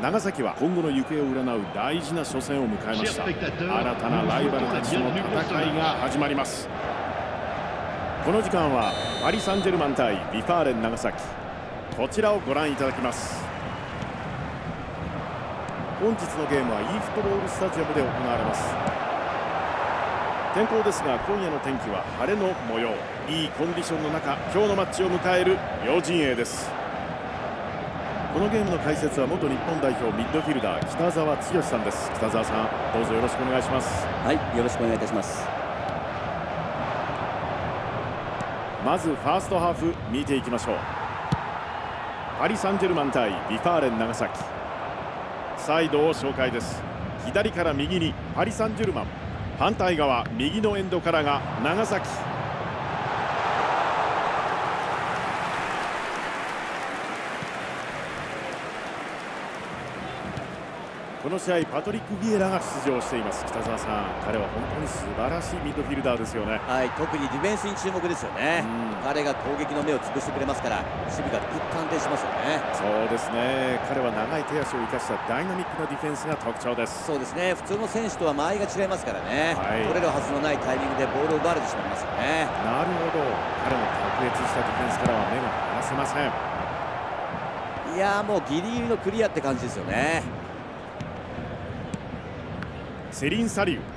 長崎は今後の行方を占う大事な初戦を迎えました。新たなライバルたちとの戦いが始まります。この時間はパリ・サンジェルマン対ビファーレン長崎、こちらをご覧いただきます。本日のゲームは e フットボールスタジアムで行われます。天候ですが今夜の天気は晴れの模様。いいコンディションの中今日のマッチを迎える両陣営です。このゲームの解説は元日本代表ミッドフィルダー北澤剛さんです。北澤さん、どうぞよろしくお願いします。 はい、よろしくお願いいたします。 まずファーストハーフ見ていきましょう。パリ・サンジェルマン対ビファーレン長崎、サイドを紹介です。左から右にパリ・サンジェルマン、反対側右のエンドからが長崎。この試合パトリック・ビエラが出場しています。北澤さん、彼は本当に素晴らしいミッドフィルダーですよね。 はい、特にディフェンスに注目ですよね。彼が攻撃の目を潰してくれますから守備がぐっと安定しますよね。 そうですね、彼は長い手足を生かしたダイナミックなディフェンスが特徴です。 そうですね、普通の選手とは間合いが違いますからね、はい、取れるはずのないタイミングでボールを奪われてしまいますよね。 なるほど、彼の卓越したディフェンスからは目が離せません。 いやー、もうギリギリのクリアって感じですよね。 セリン・サリュー、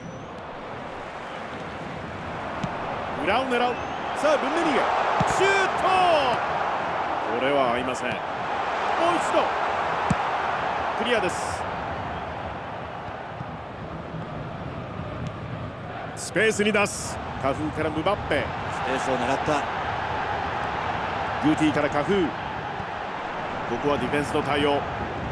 裏を狙う。さあブンデリゲ、シュート、これは合いません。もう一度クリアです。スペースに出す。カフーからムバッペ、 スペースを狙った。 グーティーからカフー、ここはディフェンスの対応。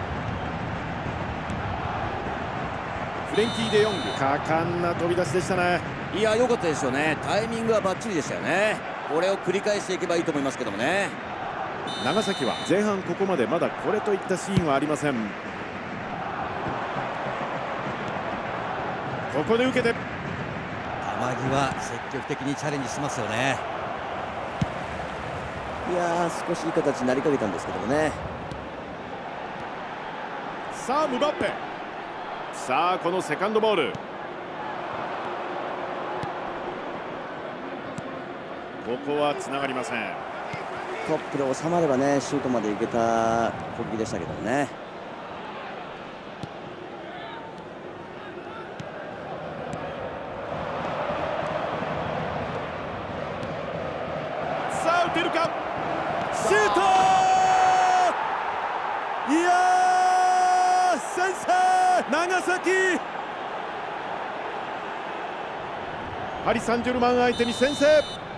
フレンキー・デヨング、果敢な飛び出しでしたね。 いや、良かったですよね。タイミングはバッチリでしたよね。これを繰り返していけばいいと思いますけどもね。 長崎は前半ここまでまだこれといったシーンはありません。ここで受けて、 球際積極的にチャレンジしますよね。いやー、少しいい形になりかけたんですけどもね。 さあムバッペ、さあこのセカンドボール、ここはつながりません。 トップで収まればね、シュートまでいけた攻撃でしたけどね。 さあ打てるか、シュート、いやー先制、長崎。パリ・サンジェルマン相手に先制、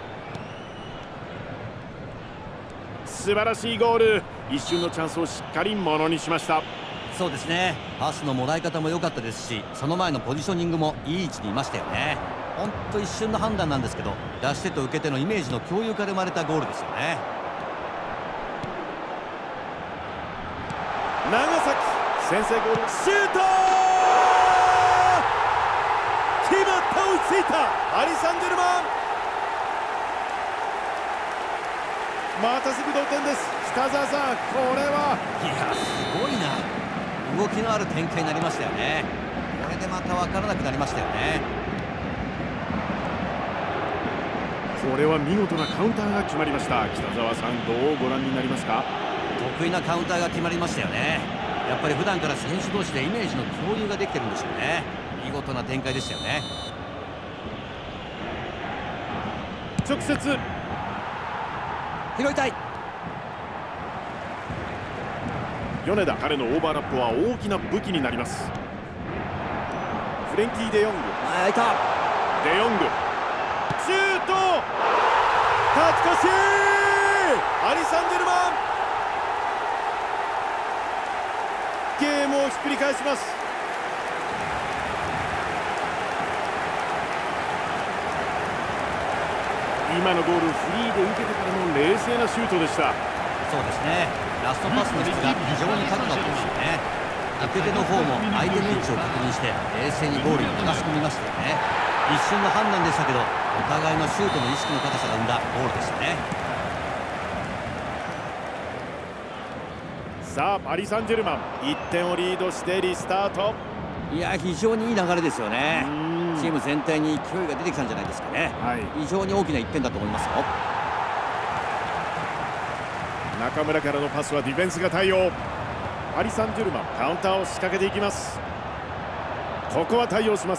素晴らしいゴール。一瞬のチャンスをしっかりものにしました。 そうですね、パスのもらい方も良かったですし、その前のポジショニングもいい位置にいましたよね。本当一瞬の判断なんですけど、出し手と受け手のイメージの共有化で生まれたゴールですよね。 長崎先制ゴール、シュート、決まった、追いついたパリ・サンジェルマン。またすぐ同点です。北澤さん、これは、 いや、すごいな、動きのある展開になりましたよね。これでまた分からなくなりましたよね。 これは見事なカウンターが決まりました。北澤さん、どうご覧になりますか？ 得意なカウンターが決まりましたよね。やっぱり普段から選手同士でイメージの共有ができてるんでしょうね。見事な展開でしたよね。 直接拾いたい。 米田、彼のオーバーラップは大きな武器になります。フレンキー・デヨング、 開いた。 デヨング、シュート、勝ち越し、パリ・サンジェルマン、ゲームをひっくり返します。今のゴール、フリーで受けてからの冷静なシュートでした。 そうですね、ラストパスの質が非常に高かったですよね。受け手の方も相手の位置を確認して冷静にゴールに流し込みましたよね。一瞬の判断でしたけど、お互いのシュートの意識の高さが生んだゴールでしたね。 さあパリ・サンジェルマン1点をリードしてリスタート。 いや、非常にいい流れですよね。チーム全体に勢いが出てきたんじゃないですかね。非常に大きな1点だと思いますよ。 中村からのパスはディフェンスが対応。パリ・サンジェルマンカウンターを仕掛けていきます。ここは対応します。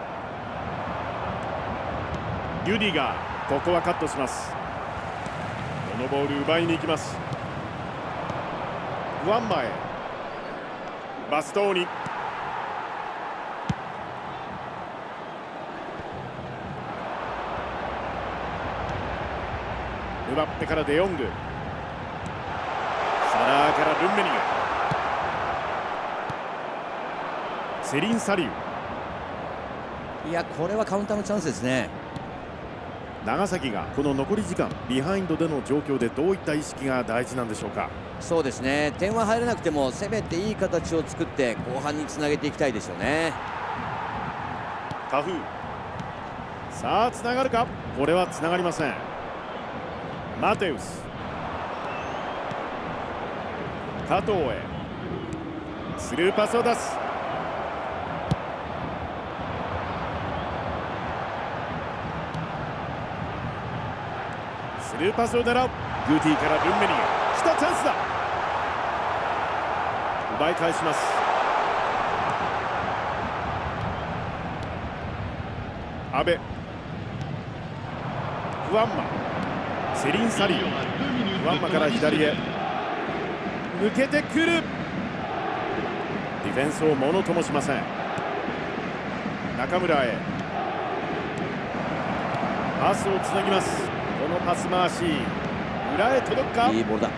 リュディガー、ここはカットします。このボール奪いに行きます。ワンマへバストーニ、ムバッペからデヨング、サラーからルンメニガ、セリン・サリュー。 いや、これはカウンターのチャンスですね。 長崎がこの残り時間ビハインドでの状況でどういった意識が大事なんでしょうか。 そうですね、点は入らなくても攻めていい形を作って後半につなげていきたいですよね。 タフー、さあつながるか。これはつながりません。マテウス、加藤へスルーパスを出す。スルーパスを狙う。グーティからルンメニガ、来たチャンスだ。奪い返します。阿部、フワンマ、セリン・サリオ、フワンマから左へ抜けてくる。ディフェンスをものともしません。中村へパスをつなぎます。このパス回し裏へ届くか。 いいボールだ。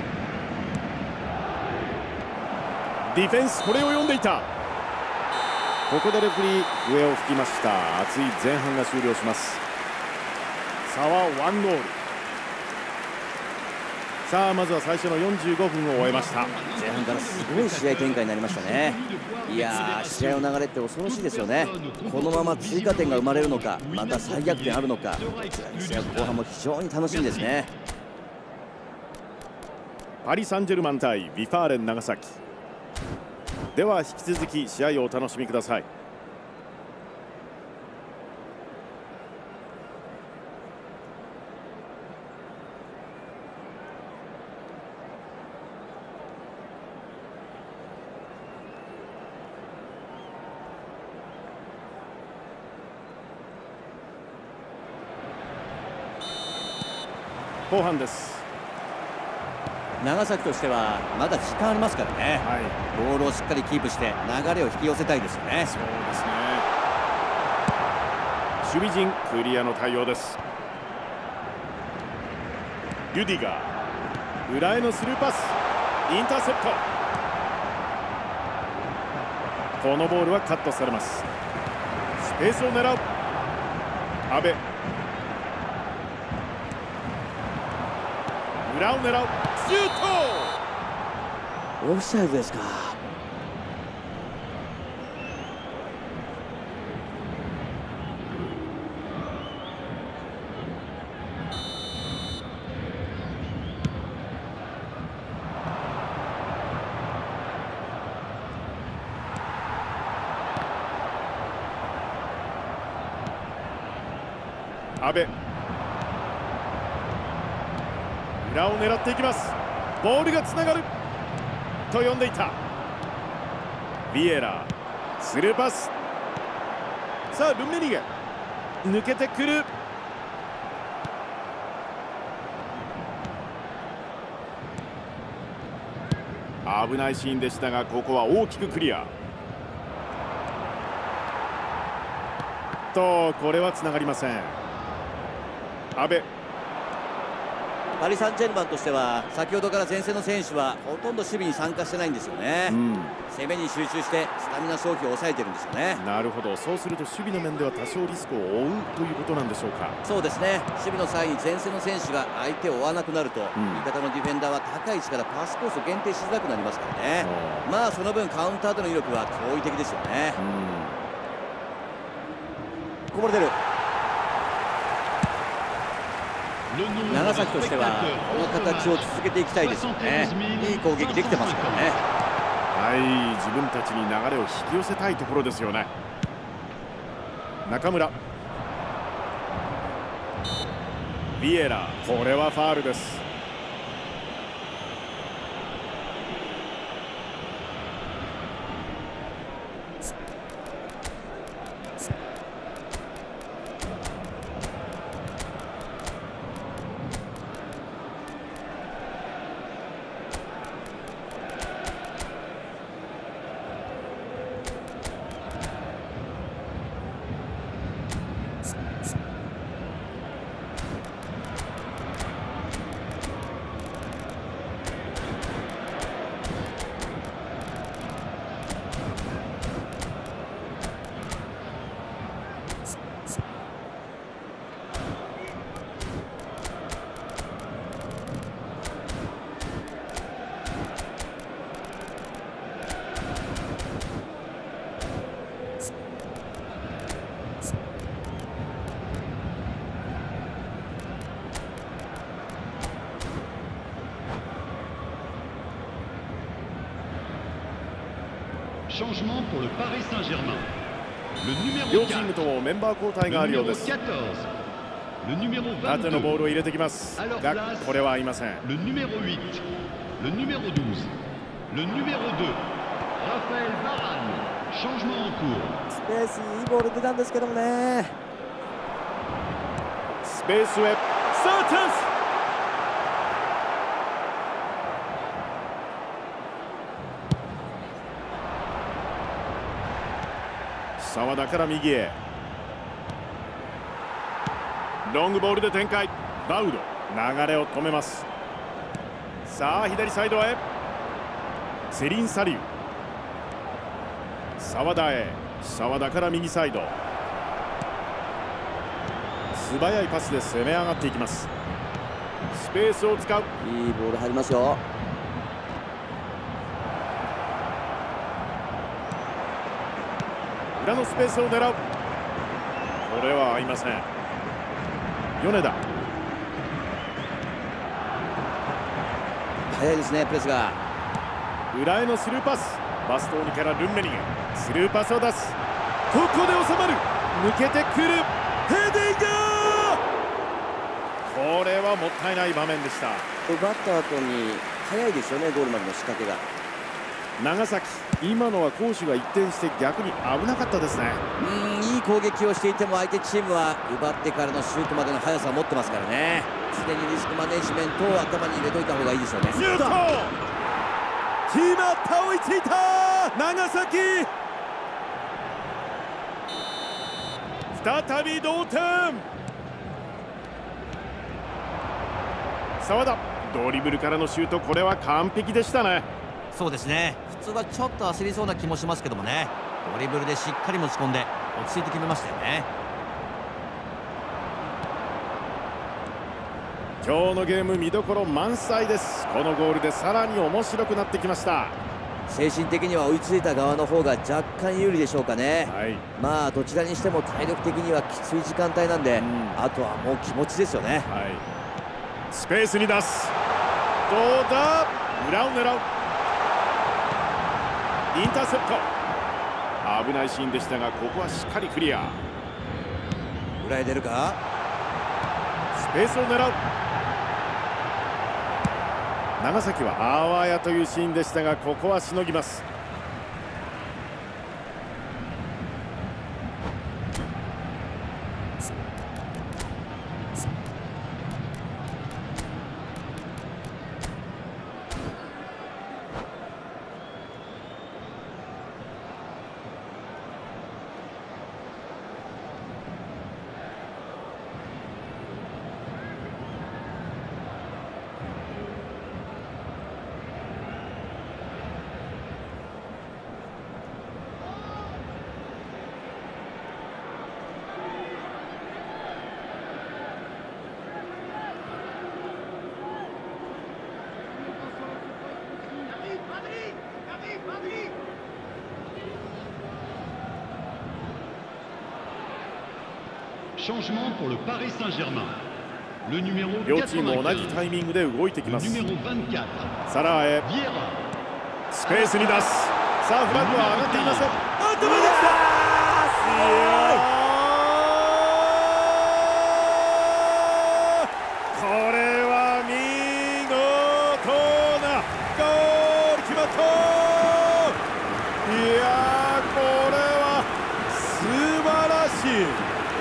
ディフェンスこれを読んでいた。ここでレフリー笛を吹きました。熱い前半が終了します。差は1ゴール。さあまずは最初の45分を終えました。 前半からすごい試合展開になりましたね。いやー、試合の流れって恐ろしいですよね。このまま追加点が生まれるのか、また再逆転あるのか、試合後半も非常に楽しみですね。 パリ・サンジェルマン対ビファーレン長崎では、引き続き試合をお楽しみください。後半です。 長崎としてはまだ時間ありますからね、ボールをしっかりキープして流れを引き寄せたいですよね。 そうですね。守備陣クリアの対応です。リュディガー、裏へのスルーパス、インターセプト。このボールはカットされます。スペースを狙う阿部、裏を狙うシュート。オフサイドですか。 阿部、裏を狙っていきます。ボールがつながると呼んでいた。ビエラ、スルーパス。さあルンメニゲ、抜けてくる。危ないシーンでしたが、ここは大きくクリアと、これはつながりません。阿部、 パリ・サンジェルマンとしては先ほどから前線の選手はほとんど守備に参加してないんですよね、攻めに集中してスタミナ消費を抑えてるんですよね。 なるほど。そうすると守備の面では多少リスクを負うということなんでしょうか。 そうですね、守備の際に前線の選手が相手を追わなくなると、味方のディフェンダーは高い位置からパスコースを限定しづらくなりますからね。まあその分カウンターでの威力は驚異的ですよね。こぼれてる。 長崎としてはこの形を続けていきたいですよね。いい攻撃できてますからね。 はい、自分たちに流れを引き寄せたいところですよね。中村、ビエラ、これはファールです。 Changement pour le Paris Saint-Germain. Le numéro 両チームともメンバー交代があるようです。 14. Le numéro 縦のボー 22. ルを入れてきますが、これは合いません。 Le numéro 8. Le numéro 12. Le numéro 2. Raphaël Varane. Changement en cours. スペースいいボール出たんですけどもね。 スペースへ、さあチャンス。澤田から右へ、ロングボールで展開。バウド、流れを止めます。さあ左サイドへ、セリン・サリュー、澤田へ、澤田から右サイド、素早いパスで攻め上がっていきます。スペースを使う。 いいボール入りますよ。 裏のスペースを狙う。これは合いません。米田、 早いですね、プレスが。 裏へのスルーパス、バストーニからルンメリゲ、スルーパスを出す。ここで収まる。抜けてくる。ヘディング。これはもったいない場面でした。 奪った後に早いですよね、ゴールまでの仕掛けが。 長崎、今のは攻守が一転して逆に危なかったですね。 いい攻撃をしていても相手チームは奪ってからのシュートまでの速さを持ってますからね。常にリスクマネジメントを頭に入れといた方がいいでしょうね。 シュート決まった。追いついた長崎。再び同点。澤田、ドリブルからのシュート、これは完璧でしたね。 そうですね。普通はちょっと焦りそうな気もしますけどもね、ドリブルでしっかり持ち込んで落ち着いて決めましたよね。 今日のゲーム見どころ満載です。このゴールでさらに面白くなってきました。 精神的には追いついた側の方が若干有利でしょうかね。 はい、 まあどちらにしても体力的にはきつい時間帯なんで、あとはもう気持ちですよね。 はい、スペースに出す。どうだ。裏を狙う。インターセプト。危ないシーンでしたが、ここはしっかりクリア。 裏へ出るか。 スペースを狙う。長崎はあわやというシーンでしたが、ここはしのぎます。 Changement pour le Paris Saint-Germain. Le numéro 95. 両チーム同じタイミングで動いてきます。 Le numéro 24. サラーへ Vieira. スペースに出す。さあフラッグは上がっていません。これは見事なゴール決まった。いやー、これは素晴らしい。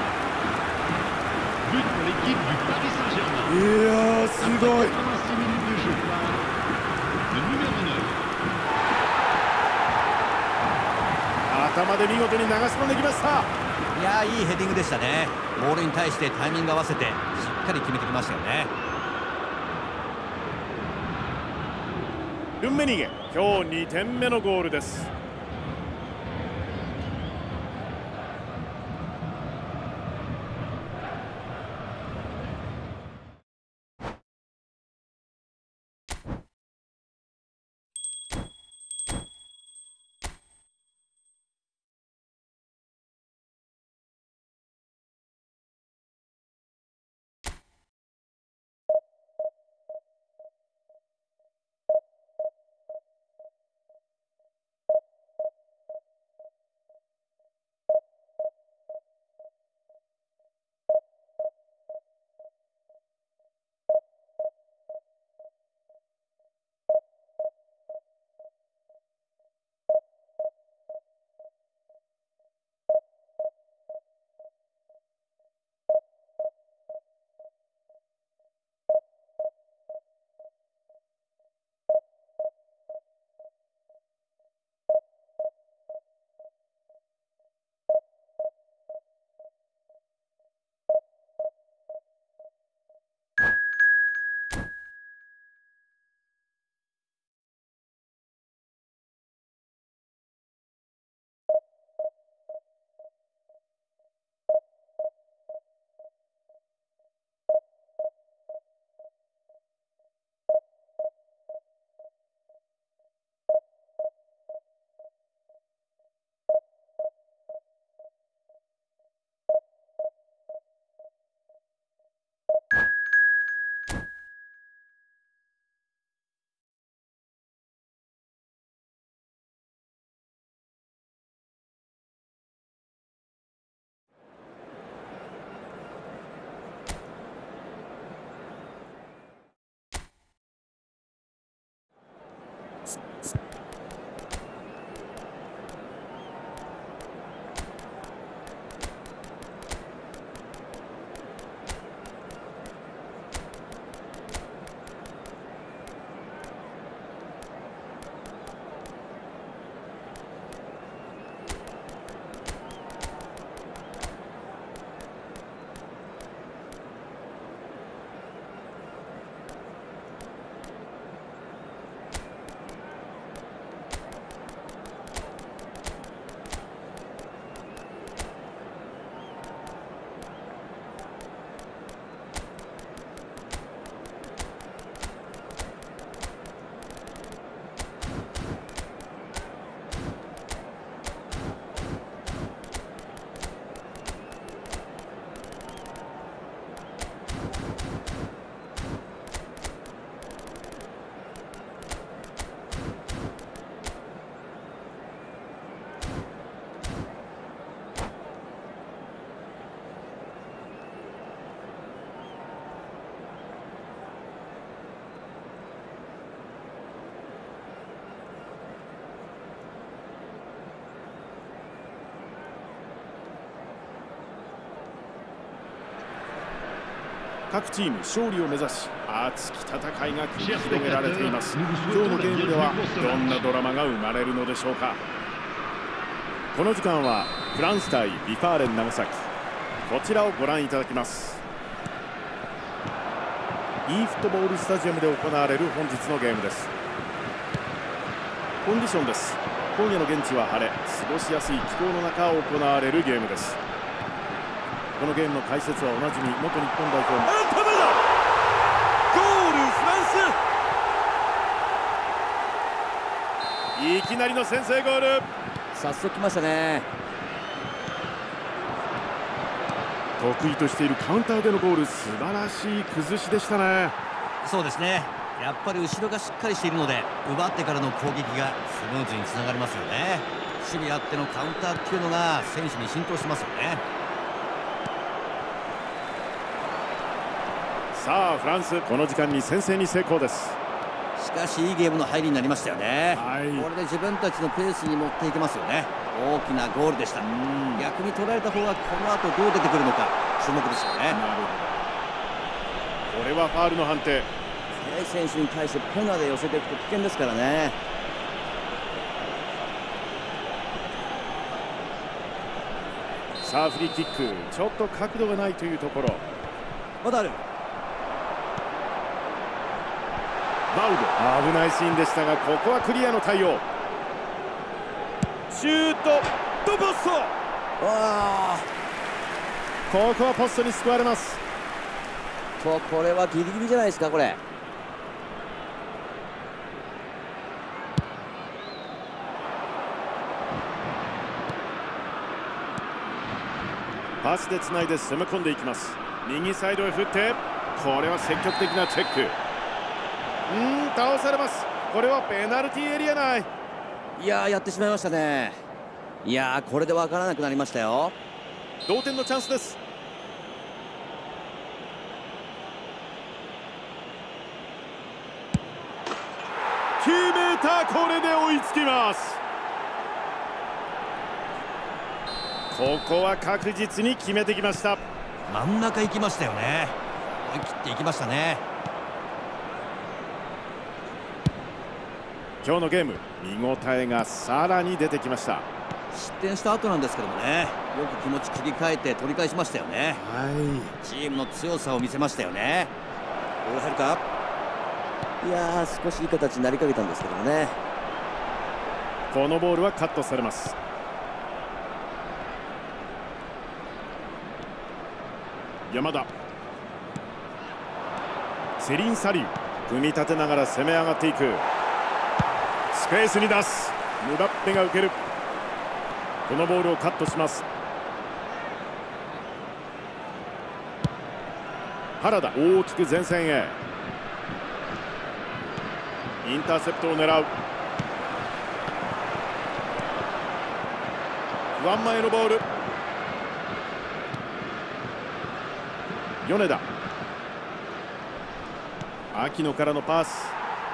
But pour l'équipe du Paris Saint-Germain. いやー、すごい。 86 minutes de jeu. Le numéro 9. 頭で見事に流し込んできました。 いやー、いいヘディングでしたね。ボールに対してタイミング合わせてしっかり決めてきましたよね。 ルンメニゲ、今日2点目のゴールです。各チーム勝利を目指し熱き戦いが繰り広げられています。今日のゲームではどんなドラマが生まれるのでしょうか。この時間はフランス対ビファーレン長崎、こちらをご覧いただきます。Eフットボールスタジアムで行われる本日のゲームです。コンディションです。今夜の現地は晴れ、過ごしやすい気候の中行われるゲームです。このゲームの解説はおなじみ元日本代表のゴールフランス。いきなりの先制ゴール。 早速来ましたね。 得意としているカウンターでのゴール、素晴らしい崩しでしたね。 そうですね、やっぱり後ろがしっかりしているので奪ってからの攻撃がスムーズにつながりますよね。守備あってのカウンターっていうのが選手に浸透してますよね。 さあフランス、この時間に先制に成功です。 しかしいいゲームの入りになりましたよね。 はい、 これで自分たちのペースに持っていけますよね。大きなゴールでした。逆に取られた方はこの後どう出てくるのか注目ですよね。 なるほど、これはファウルの判定。 速い選手に対してペナで寄せていくと危険ですからね。 さあフリーキック、ちょっと角度がないというところ。 まだある。 バウド、危ないシーンでしたが、ここはクリアの対応。シュート、ドポスト。ここはポストに救われます。 これはギリギリじゃないですか。これパスでつないで攻め込んでいきます。右サイドへ振って、これは積極的なチェック。倒されます。これはペナルティーエリア内。 いやー、やってしまいましたね。いやー、これで分からなくなりましたよ。 同点のチャンスです。決めた。これで追いつきます。ここは確実に決めてきました。 真ん中行きましたよね。思い切っていきましたね。 今日のゲーム、見応えがさらに出てきました。 失点した後なんですけどもね、よく気持ち切り替えて取り返しましたよね。チームの強さを見せましたよね。ボール入るか。いやー、少しいい形になりかけたんですけどもね。 このボールはカットされます。山田、セリン・サリュ、組み立てながら攻め上がっていく。スペースに出す。ムバッペが受ける。このボールをカットします。原田、大きく前線へ。インターセプトを狙う。ワン前のボール。米田、秋野からのパス。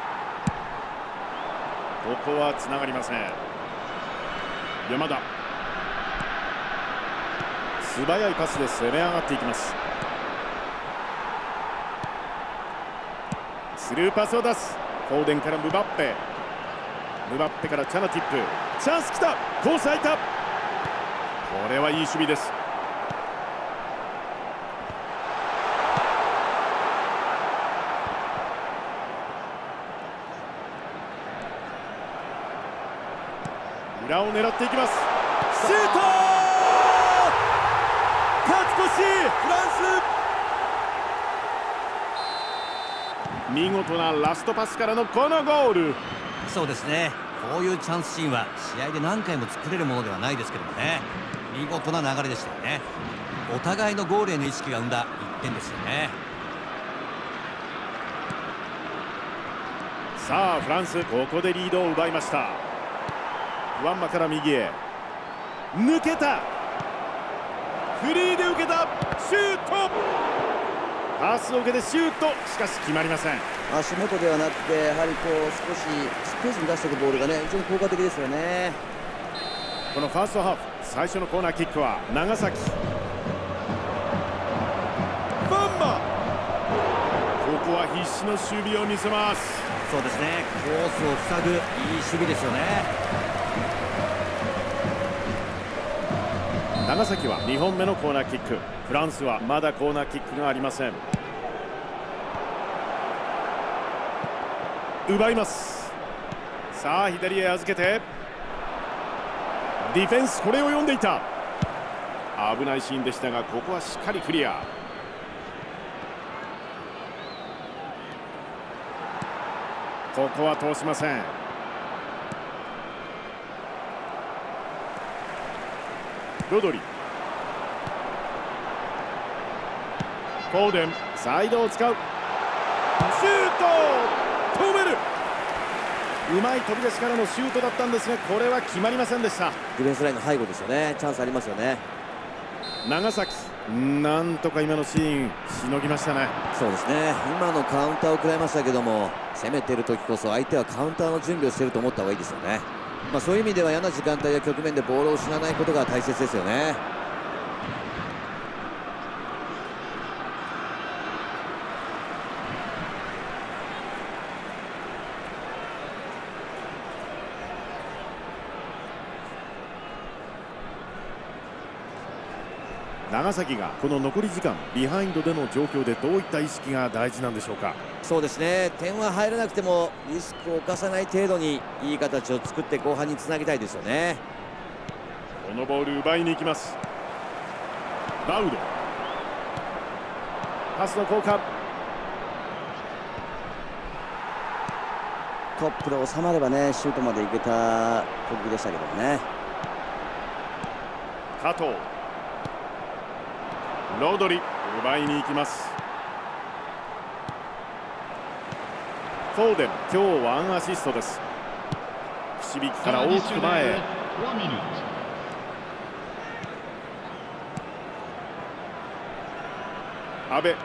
ここはつながりません。山田、素早いパスで攻め上がっていきます。スルーパスを出す。フォーデンからムバッペ、ムバッペからチャナティップ。チャンス来た。コース空いた。これはいい守備です。裏を狙っていきます。シュート。勝ち越し、フランス。見事なラストパスからのこのゴール。 そうですね、こういうチャンスシーンは試合で何回も作れるものではないですけどもね、見事な流れでしたよね。お互いのゴールへの意識が生んだ1点ですよね。 さあフランス、ここでリードを奪いました。ワンマから右へ抜けた。フリーで受けた。シュート。パスを受けてシュート。しかし決まりません。 足元ではなくて、やはりこう少しスペースに出していくボールがね、非常に効果的ですよね。 このファーストハーフ、最初のコーナーキックは長崎。バンマ、ここは必死の守備を見せます。 そうですね、コースを塞ぐいい守備ですよね。 長崎は2本目のコーナーキック。フランスはまだコーナーキックがありません。奪います。さあ左へ預けて、ディフェンスこれを読んでいた。危ないシーンでしたが、ここはしっかりクリア。ここは通しません。ロドリ、 フォーデン、サイドを使う。シュート、止める。うまい飛び出しからのシュートだったんですが、これは決まりませんでした。 ディフェンスラインの背後ですよね。チャンスありますよね。 長崎、なんとか今のシーンしのぎましたね。 そうですね。今のカウンターを食らいましたけども、攻めてる時こそ相手はカウンターの準備をしていると思った方がいいですよね。そういう意味では嫌な時間帯や局面でボールを失わないことが大切ですよね。 長崎がこの残り時間ビハインドでの状況でどういった意識が大事なんでしょうか。 そうですね。点は入らなくてもリスクを冒さない程度にいい形を作って後半につなぎたいですよね。 このボール奪いに行きます。バウド、パスの交換。 トップで収まればね、シュートまで行けた攻撃でしたけどもね。 加藤、ロドリ、奪いに行きます。フォーデン、今日ワンアシストです。くし引きから大きく前へ。阿部、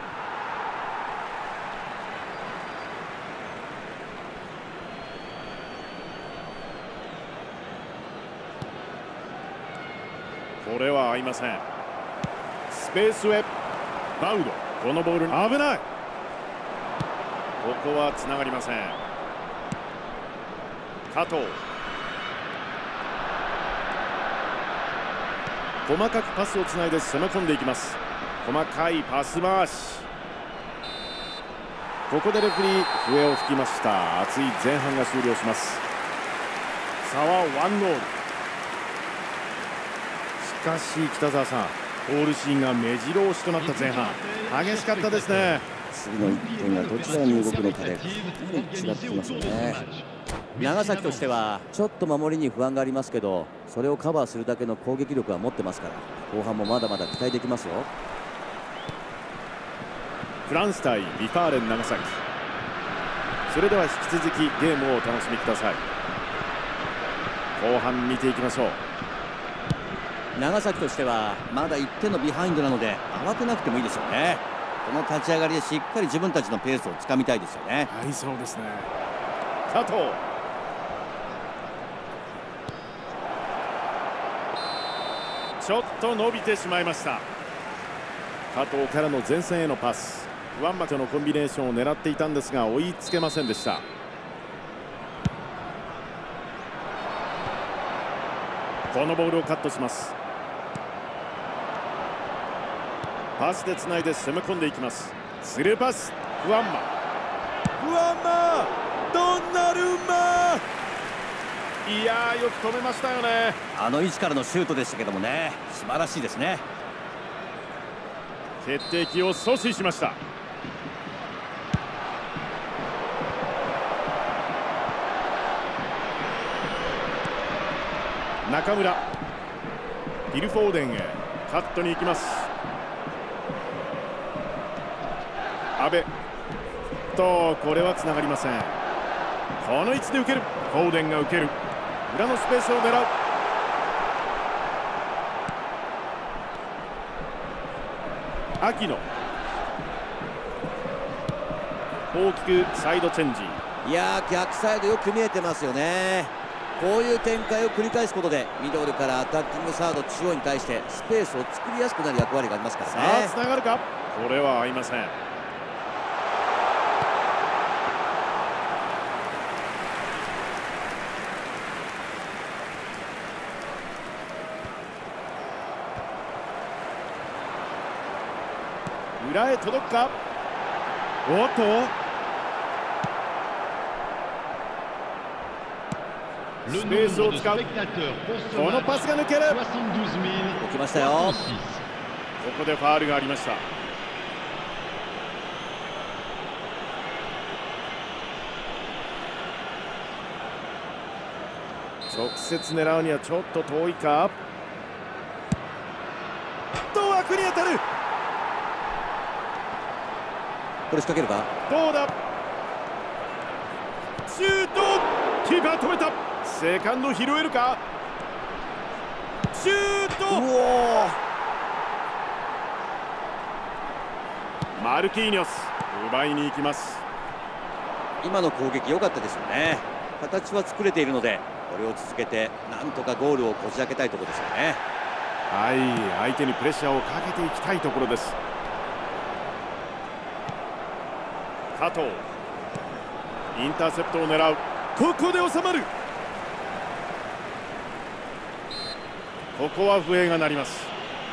これは合いません。スペースへバウド、このボール危ない。ここはつながりません。加藤、細かくパスをつないで攻め込んでいきます。細かいパス回し。ここでレフェリー笛を吹きました。熱い前半が終了します。差は1ゴール。しかし北澤さん、ゴールシーンが目白押しとなった前半、激しかったですね。 次の1点がどちらに動くのかで違ってきますよね。長崎としてはちょっと守りに不安がありますけど、それをカバーするだけの攻撃力は持ってますから、後半もまだまだ期待できますよ。 フランス対ビファーレン長崎。それでは引き続きゲームをお楽しみください。後半見ていきましょう。 長崎としてはまだ1点のビハインドなので慌てなくてもいいですよね。この立ち上がりでしっかり自分たちのペースをつかみたいですよね。 はい、そうですね。加藤、ちょっと伸びてしまいました。加藤からの前線へのパス、ワンマとのコンビネーションを狙っていたんですが追いつけませんでした。このボールをカットします。パスでつないで攻め込んでいきます。スルーパス、フワンマ、ドンナルンマ。いやー、よく止めましたよね。 あの位置からのシュートでしたけどもね、素晴らしいですね。 決定機を阻止しました。中村、フィル・フォーデンへカットに行きます。阿部と、これはつながりません。この位置で受ける。フォーデンが受ける。裏のスペースを狙う。秋野、大きくサイドチェンジ。 いやー、逆サイドよく見えてますよね。こういう展開を繰り返すことでミドルからアタッキングサード中央に対してスペースを作りやすくなる役割がありますからね。 さあ、つながるか。これは合いません。裏へ届くか。おっと、スペースを使う。このパスが抜ける。 起きましたよ。 ここでファールがありました。直接狙うにはちょっと遠いか。と、枠に当たる。 これ仕掛けるか。 どうだ、シュート、キーパー止めた。セカンド拾えるか。シュート、マルキーニョス奪いに行きます。 今の攻撃良かったですよね。形は作れているので、これを続けてなんとかゴールをこじ開けたいところですよね。 はい、相手にプレッシャーをかけていきたいところです。加藤、インターセプトを狙う。ここで収まる。ここは笛が鳴ります。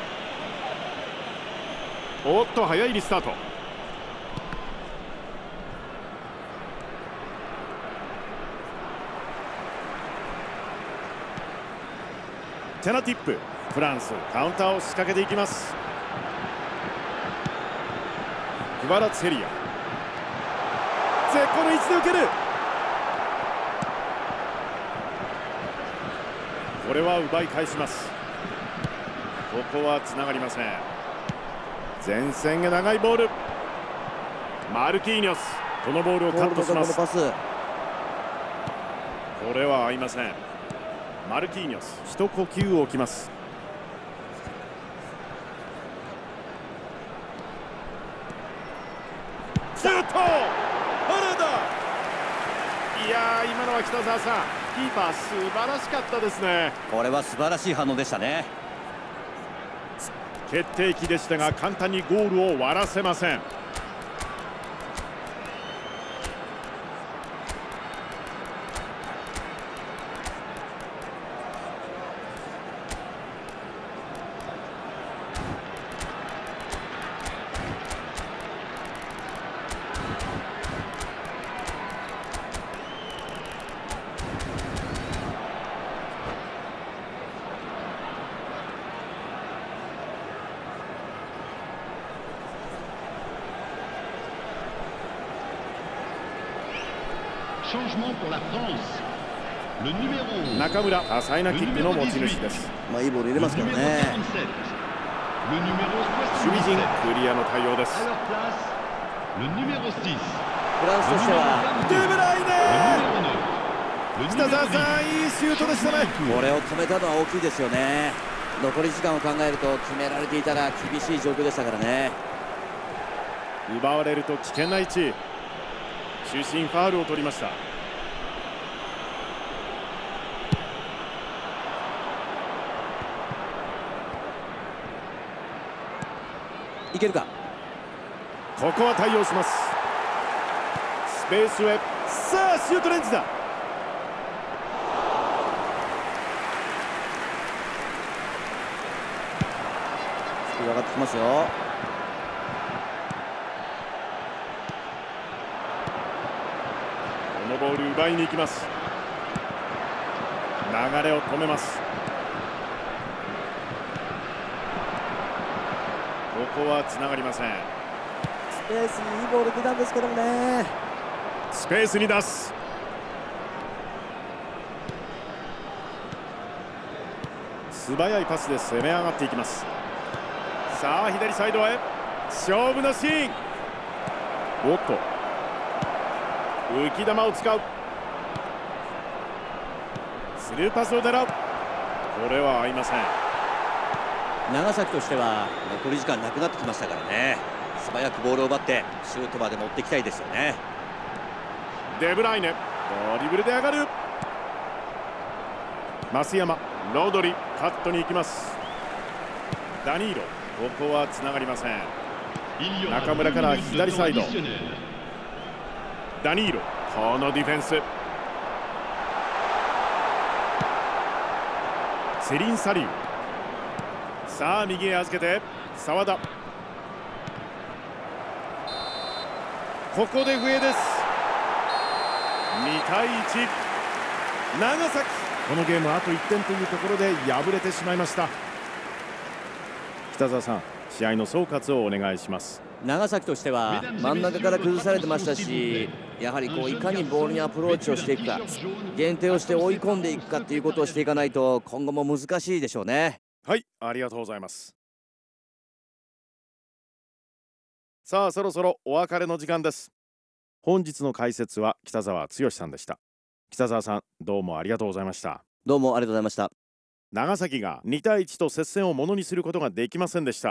おっと、早いリスタート。チャナティップ、フランスカウンターを仕掛けていきます。クバラツェリア、絶好の位置で受ける。これは奪い返します。ここはつながりません。前線へ長いボール。マルキーニョス、このボールをカットします。これは合いません。マルキーニョス、一呼吸を置きます。シュート、原田。いやー、今のは北澤さん、キーパー素晴らしかったですね。 これは素晴らしい反応でしたね。 決定機でしたが、簡単にゴールを割らせません。 Changement pour la France. Le numéro 中村、多彩なキックの持ち主です。 いいボール入れますからね。 Le numéro 守備陣、 77. クリアの対応です。 À leur place, le numéro 6. フランスとしてはデブライ Le ネ、 numéro 9. Le 北 numéro 澤さん、いいシュートでしたね。 これを止めたのは大きいですよね。残り時間を考えると決められていたら厳しい状況でしたからね。 奪われると危険な位置。中心ファウルを取りました。 いけるか。 ここは対応します。スペースへ、さあシュートレンジだ。 スピード上がってきますよ。 このボール奪いに行きます。流れを止めます。ここはつながりません。 スペースにいいボール出たんですけどもね。 スペースに出す。素早いパスで攻め上がっていきます。さあ左サイドへ、勝負のシーン。おっと、浮き球を使う。スルーパスを狙う。これは合いません。 長崎としては残り時間なくなってきましたからね。素早くボールを奪ってシュートまで持っていきたいですよね。 デブライネ、ドリブルで上がる。増山、ロドリ、カットに行きます。ダニーロ、ここはつながりません。 Il y aura 中村から 2 minutes de 左 temps サイド。 additionnel. ダニーロ、このディフェンス。セリン・サリュー。さあ右へ預けて澤田。ここで笛です。2対1、長崎。このゲームあと1点というところで敗れてしまいました。北澤さん、試合の総括をお願いします。 長崎としては真ん中から崩されてましたし、やはりいかにボールにアプローチをしていくか、限定をして追い込んでいくかっていうことをしていかないと今後も難しいでしょうね。 はい、ありがとうございます。 さあそろそろお別れの時間です。本日の解説は北澤剛さんでした。北澤さん、どうもありがとうございました。 どうもありがとうございました。 長崎が2対1と接戦をものにすることができませんでした。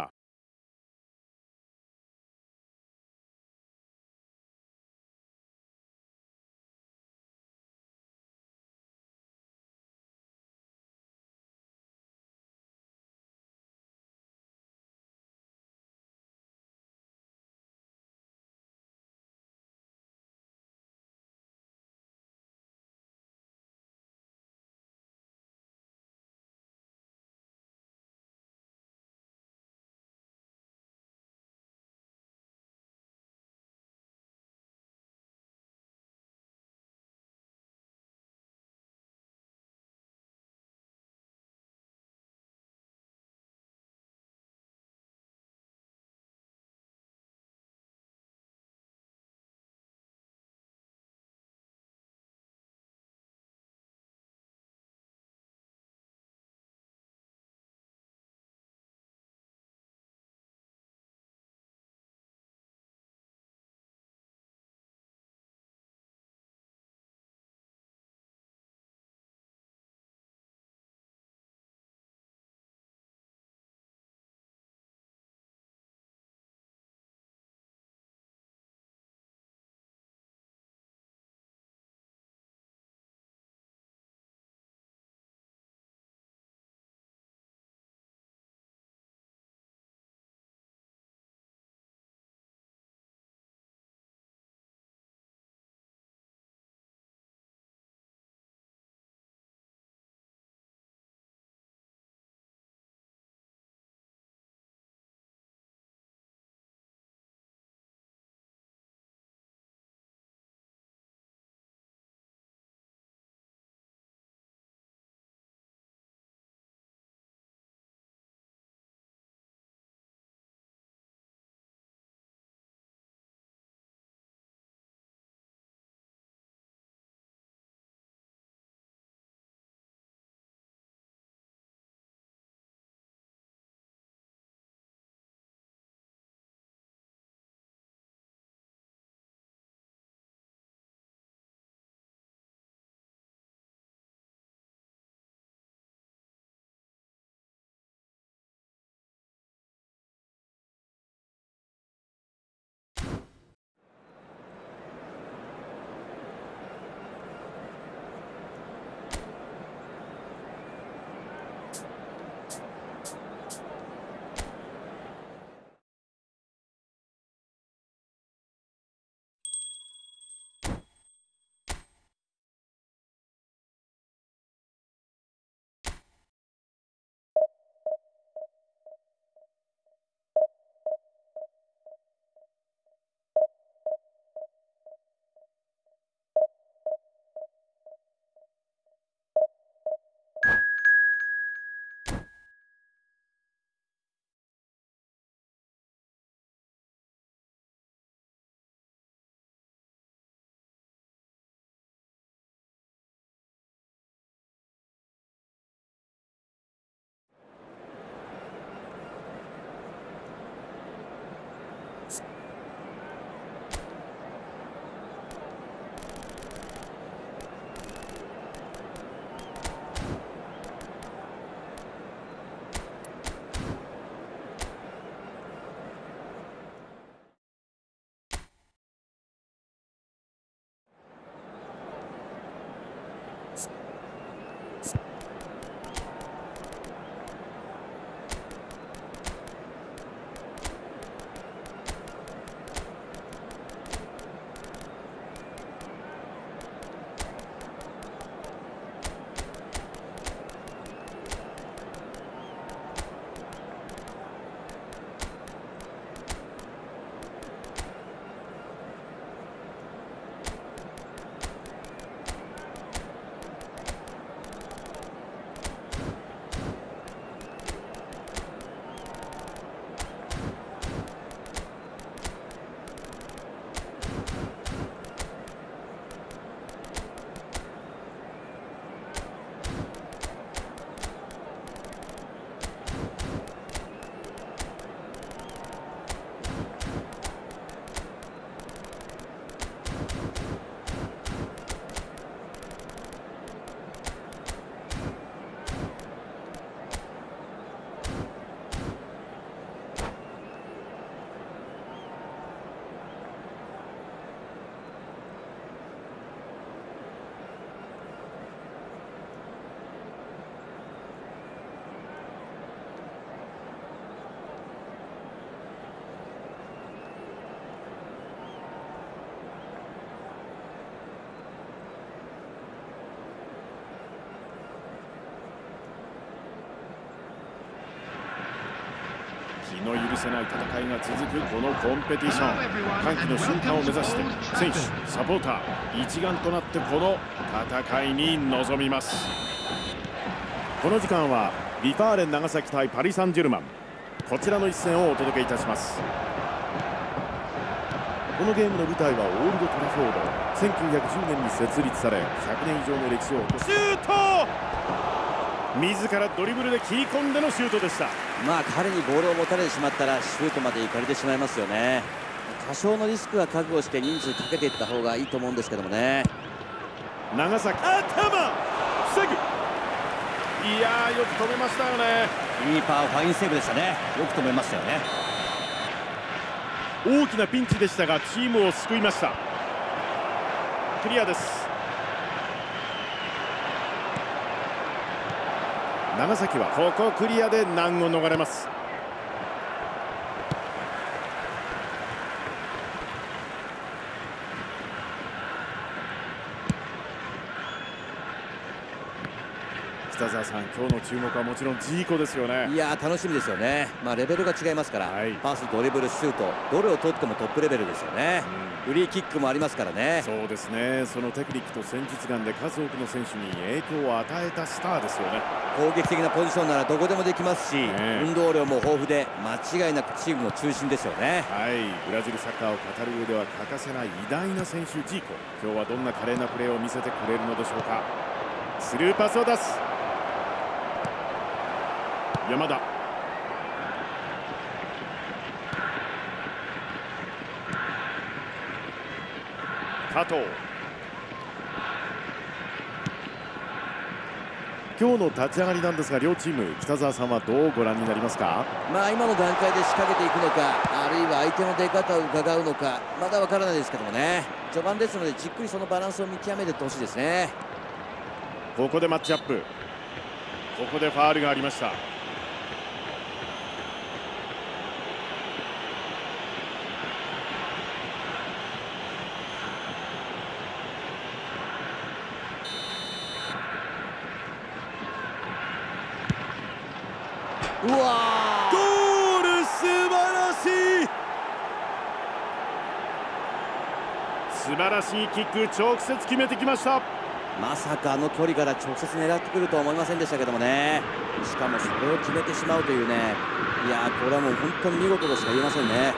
気の許せない戦いが続くこのコンペティション、歓喜の瞬間を目指して選手、サポーター一丸となってこの戦いに臨みます。この時間はビファーレン長崎対パリ・サンジェルマン、こちらの一戦をお届けいたします。このゲームの舞台はオールド・トラフォード。1910年に設立され100年以上の歴史を誇す。シュート、自らドリブルで切り込んでのシュートでした。 まあ彼にボールを持たれてしまったらシュートまで行かれてしまいますよね。多少のリスクは覚悟して人数かけていった方がいいと思うんですけどもね。 長崎、頭防ぐ。いやー、よく止めましたよね。 キーパーファインセーブでしたね。よく止めましたよね。 大きなピンチでしたがチームを救いました。クリアです。長崎はここクリアで難を逃れます。北澤さん、今日の注目はもちろんジーコですよね。 いやー、楽しみですよね。まあレベルが違いますから、 はい、 パス、ドリブル、シュート、どれを取ってもトップレベルですよね。フリーキックもありますからね。 そうですね。そのテクニックと戦術眼で数多くの選手に影響を与えたスターですよね。 攻撃的なポジションならどこでもできますし、運動量も豊富で間違いなくチームの中心ですよね。 はい、ブラジルサッカーを語る上では欠かせない偉大な選手ジーコ、今日はどんな華麗なプレーを見せてくれるのでしょうか。スルーパスを出す。山田、加藤、今日の立ち上がりなんですが、両チーム、北澤さんはどうご覧になりますか。 まあ今の段階で仕掛けていくのか、あるいは相手の出方を伺うのか、まだわからないですけどもね。序盤ですのでじっくりそのバランスを見極めていってほしいですね。 ここでマッチアップ、ここでファウルがありました。 うわー、 ゴール、素晴らしい。素晴らしいキック、直接決めてきました。 まさかあの距離から直接狙ってくるとは思いませんでしたけどもね。しかもそれを決めてしまうというね。いやー、これはもう本当に見事としか言えませんね。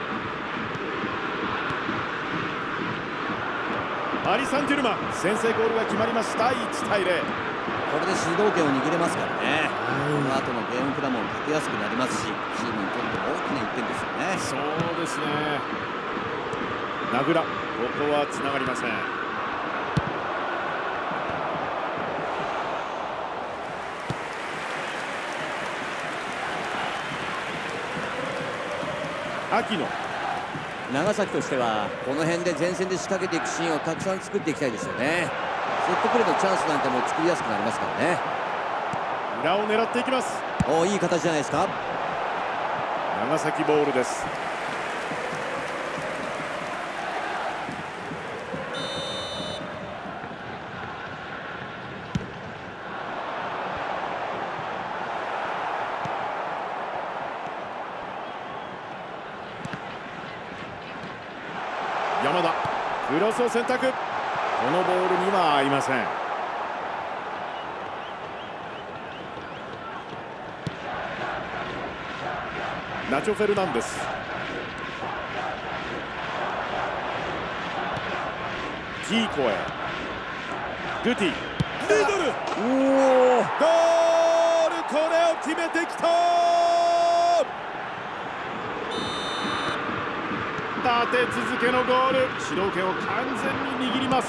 パリ・サンジェルマン、先制ゴールが決まりました。1対0。 これで主導権を握れますからね。この後のゲームプランもかけやすくなりますし、チームにとっても大きな1点ですよね。 そうですね。名倉、ここはつながりません。秋野、 長崎としてはこの辺で前線で仕掛けていくシーンをたくさん作っていきたいですよね。セットプレーのチャンスなんかも作りやすくなりますからね。 裏を狙っていきます。 お、いい形じゃないですか。 長崎ボールです。山田、クロスを選択。このボールには合いません。ナチョ・フェルナンデス、ジーコへ、グティ、ミドル、ゴール、これを決めてきた。立て続けのゴール、主導権を完全に握ります。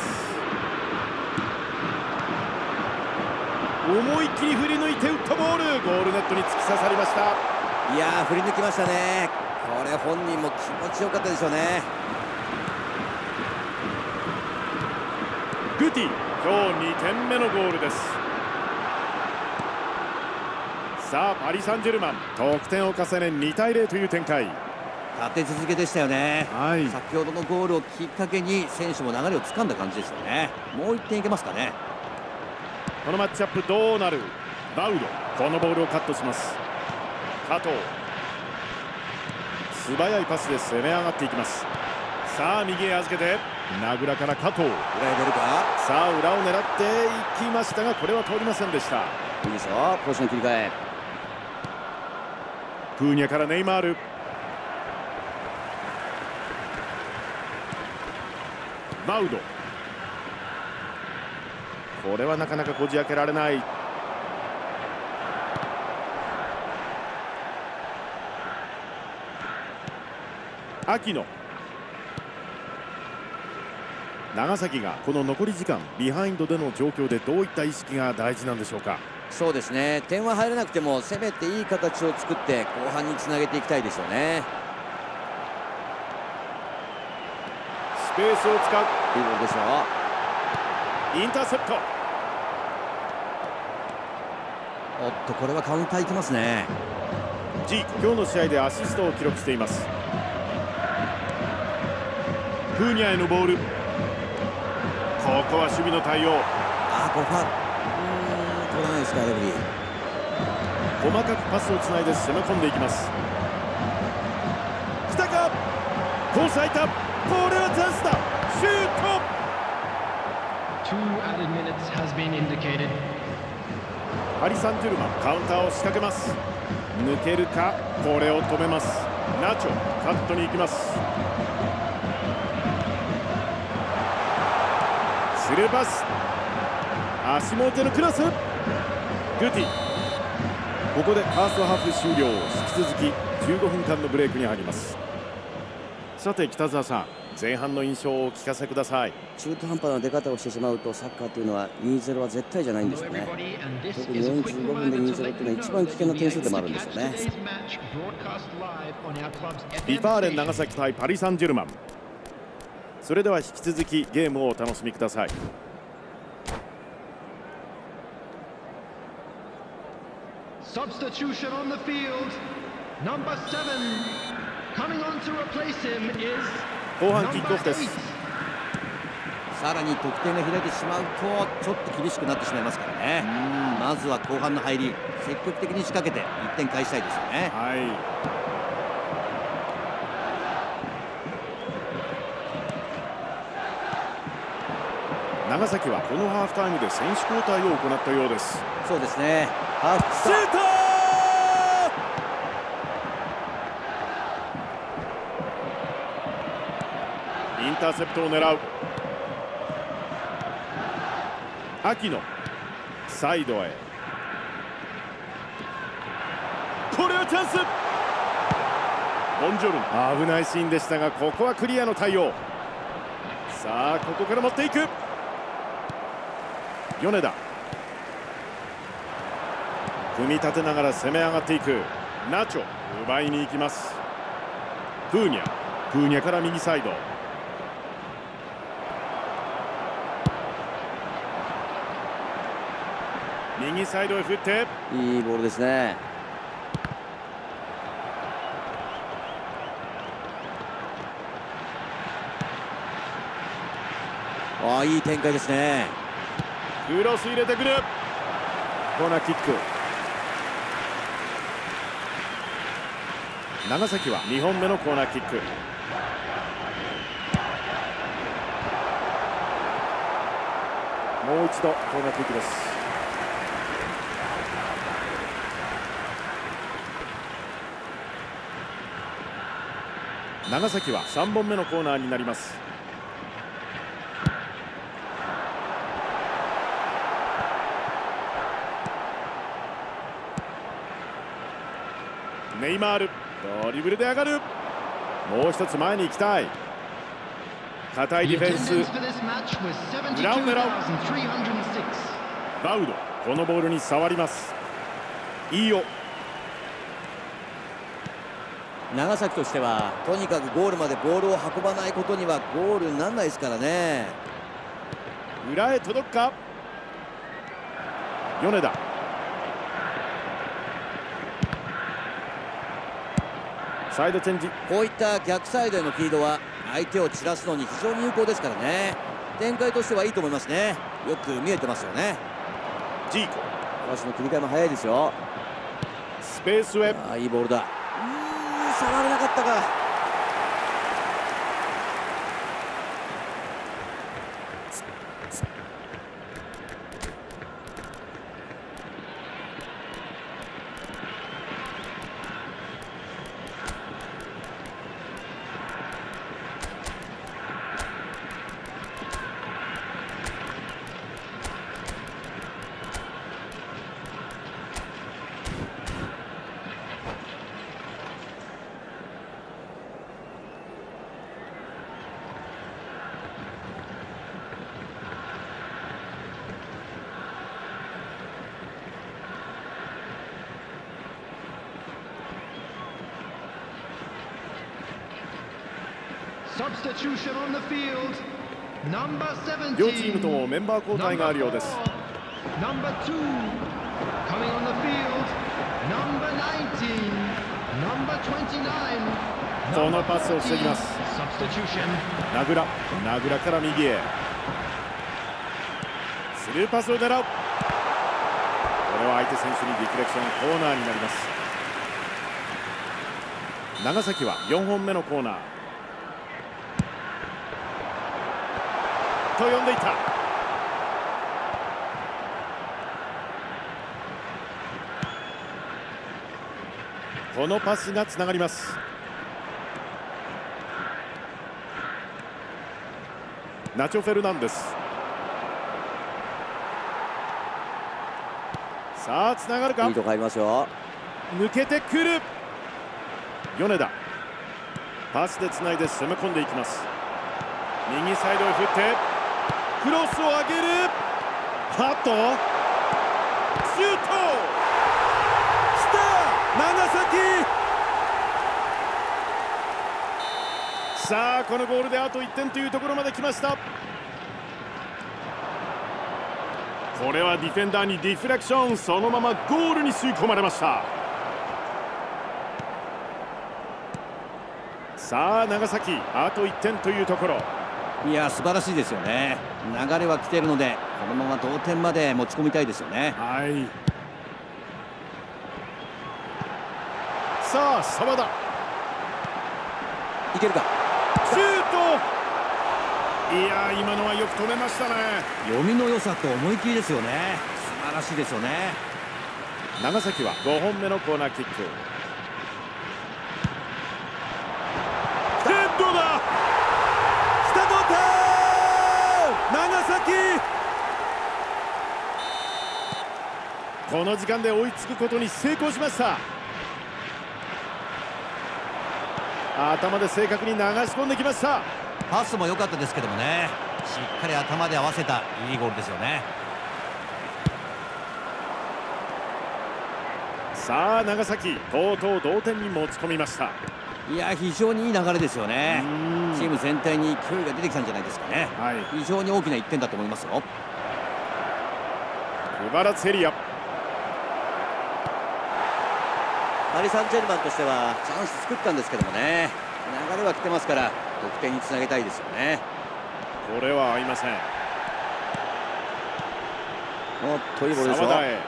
思いっきり振り抜いて打ったボール、ゴールネットに突き刺さりました。 いやー、振り抜きましたね。これ本人も気持ちよかったでしょうね。 グティ、今日2点目のゴールです。さあパリ・サンジェルマン、得点を重ね2対0という展開。 立て続けでしたよね。 はい、 先ほどのゴールをきっかけに選手も流れを掴んだ感じですよね。もう1点いけますかね。 このマッチアップどうなる。バウロ、このボールをカットします。加藤、 素早いパスで攻め上がっていきます。さあ右へ預けて名倉から加藤、 裏へ出るか。 さあ裏を狙っていきましたが、これは通りませんでした。 いいですよ、ポジション切り替え。 プーニャからネイマール、バウド、これはなかなかこじ開けられない。秋野、長崎がこの残り時間ビハインドでの状況でどういった意識が大事なんでしょうか。 そうですね、点は入らなくても攻めていい形を作って後半につなげていきたいですよね。 スペースを使う、 いいボールですよ。 インターセプト。 おっと、これはカウンターいきますね。 ジーク、今日の試合でアシストを記録しています。プーニャへのボール、ここは守備の対応。 これファウル、取らないですか、レフェリー。 細かくパスをつないで攻め込んでいきます。来たか、コース空いた、これはチャンスだ、シュート。 2 added minutes has been indicated. パリ・サンジェルマン、カウンターを仕掛けます。抜けるか、これを止めます。ナチョ、カットに行きます。スルーパス、足元のクロス、グティ、ここでファーストハーフ終了。引き続き15分間のブレイクに入ります。さて北澤さん、前半の印象をお聞かせください。 中途半端な出方をしてしまうとサッカーというのは 2-0 は絶対じゃないんですよね。特に45分で 2-0 というのは一番危険な点数でもあるんですよね。 ビファーレン長崎対パリ・サンジェルマン、それでは引き続きゲームをお楽しみください。 Substitution on the field. Number 7 coming on to replace him is 後半キックオフです。 さらに得点が開いてしまうとちょっと厳しくなってしまいますからね。まずは後半の入り、積極的に仕掛けて1点返したいですよね。 はい、長崎はこのハーフタイムで選手交代を行ったようです。 そうですね。ハーフシュートー、インターセプトを狙う。秋野、サイドへ、これはチャンス。ボンジョルン、危ないシーンでしたがここはクリアの対応。さあここから持っていく米田、組み立てながら攻め上がっていく。ナチョ、奪いに行きます。プーニャ、プーニャから右サイド、右サイドへ振って、 いいボールですね。いい展開ですね。 クロス入れてくる。コーナーキック。長崎は2本目のコーナーキック。もう一度コーナーキックです。長崎は3本目のコーナーになります。ネイマール、ドリブルで上がる。もう一つ前に行きたい。硬いディフェンス、裏を狙う。バウド、このボールに触ります。いいよ。 長崎としてはとにかくゴールまでボールを運ばないことにはゴールにならないですからね。 裏へ届くか。米田、サイドチェンジ。 こういった逆サイドへのフィードは相手を散らすのに非常に有効ですからね。展開としてはいいと思いますね。よく見えてますよね。 ジーコ、 足の切り替えも早いですよ。 スペースへ。 いいボールだ。触れなかっったか。 Substitution on the field. Number 17. 両チームともメンバー交代があるようです。 Number 2 coming on the field. Number 19. Number 29. このパスを防ぎます。 Substitution. 名倉から右へスルーパスを狙う。これは相手選手にディフレクション、コーナーになります。長崎は4本目のコーナーと呼んでいた。このパスがつながります。ナチョ・フェルナンデス。さあつながるか。 いいとこ入りますよ。 抜けてくる米田。パスでつないで攻め込んでいきます。右サイドへ振ってクロスを上げる。ハットシュートきた長崎。さあこのゴールであと1点というところまで来ました。これはディフェンダーにディフレクション、そのままゴールに吸い込まれました。さあ長崎あと1点というところ。 いや素晴らしいですよね。流れは来ているのでこのまま同点まで持ち込みたいですよね。 はい。さあ澤田いけるか。 シュート。いや今のはよく止めましたね。 読みの良さと思い切りですよね。素晴らしいですよね。 長崎は5本目のコーナーキック。ヘッドだ。下同点。長崎この時間で追いつくことに成功しました。頭で正確に流し込んできました。 パスも良かったですけどもね、しっかり頭で合わせたいいゴールですよね。 さあ長崎とうとう同点に持ち込みました。 いや非常にいい流れですよね。チーム全体に勢いが出てきたんじゃないですかね。 はい、 非常に大きな1点だと思いますよ。 クバラツエリア。 パリ・サンジェルマンとしてはチャンス作ったんですけどもね、流れは来てますから得点につなげたいですよね。 これは合いません。 おっといいボールですよ。 澤田へ。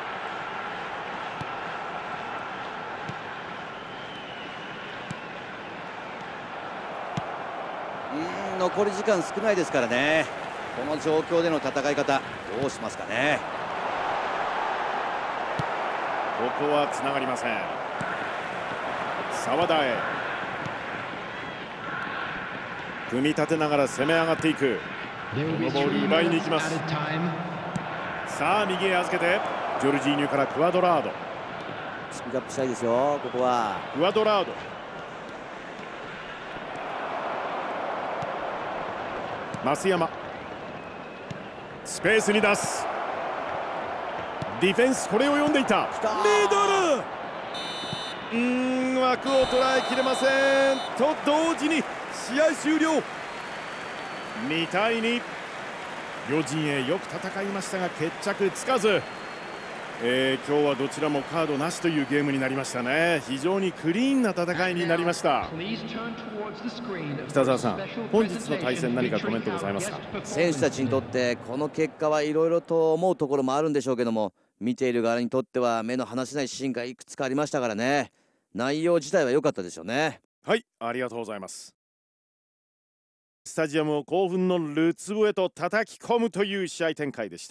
残り時間少ないですからね。この状況での戦い方どうしますかね。 ここはつながりません。澤田へ組み立てながら攻め上がっていく。このボール奪いに行きます。さあ右へ預けてジョルジーニョからクアドラード。 スピードアップしたいですよ。ここはクアドラード。増山スペースに出す。ディフェンスこれを読んでいた。ミドル枠を捉えきれません。と同時に試合終了。2対2。両陣営よく戦いましたが決着つかず、今日はどちらもカードなしというゲームになりましたね。非常にクリーンな戦いになりました。北澤さん、本日の対戦何かコメントございますか。 選手たちにとってこの結果はいろいろと思うところもあるんでしょうけども、見ている側にとっては目の離せないシーンがいくつかありましたからね。内容自体は良かったですよね。 はい、ありがとうございます。スタジアムを興奮のるつぼへと叩き込むという試合展開でした。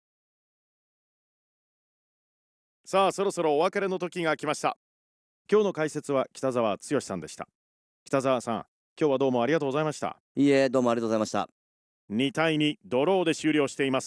さあ、そろそろお別れの時が来ました。今日の解説は北澤剛さんでした。北澤さん、今日はどうもありがとうございました。 いいえ、どうもありがとうございました。 2対2ドローで終了しています。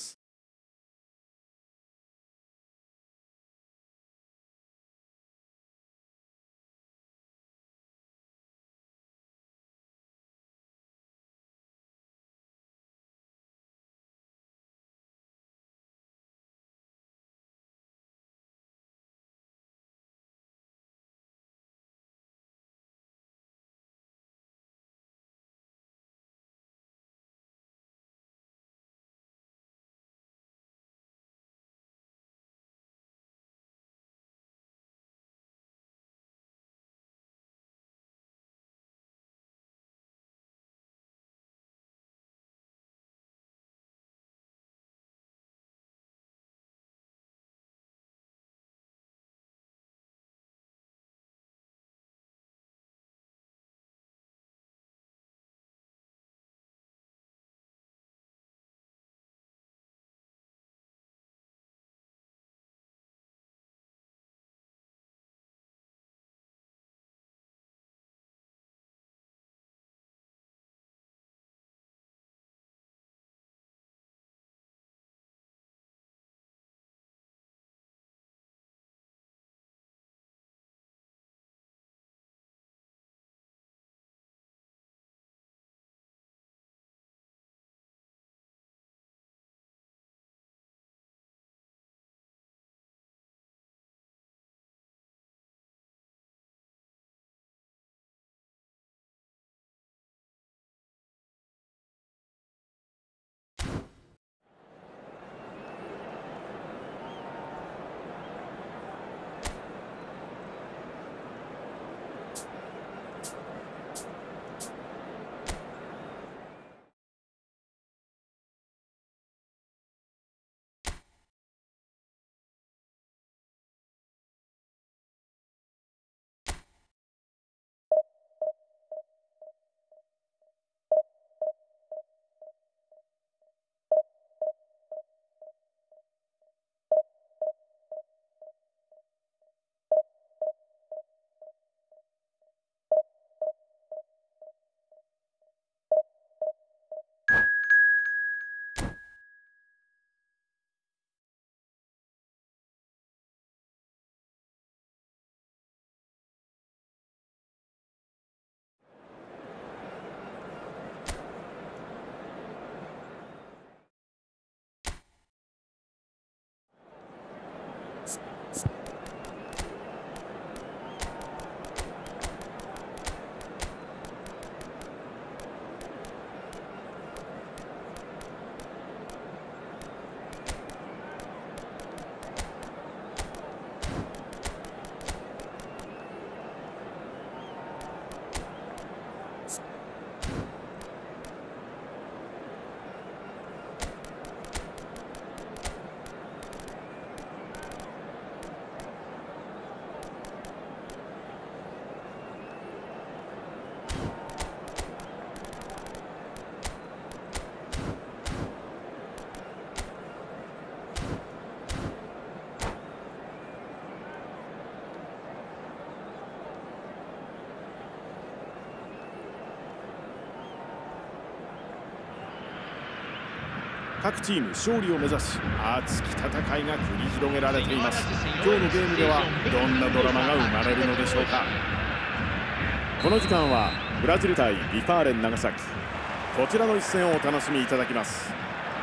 各チーム勝利を目指し熱き戦いが繰り広げられています。今日のゲームではどんなドラマが生まれるのでしょうか。この時間はブラジル対ビファーレン長崎、こちらの一戦をお楽しみいただきます。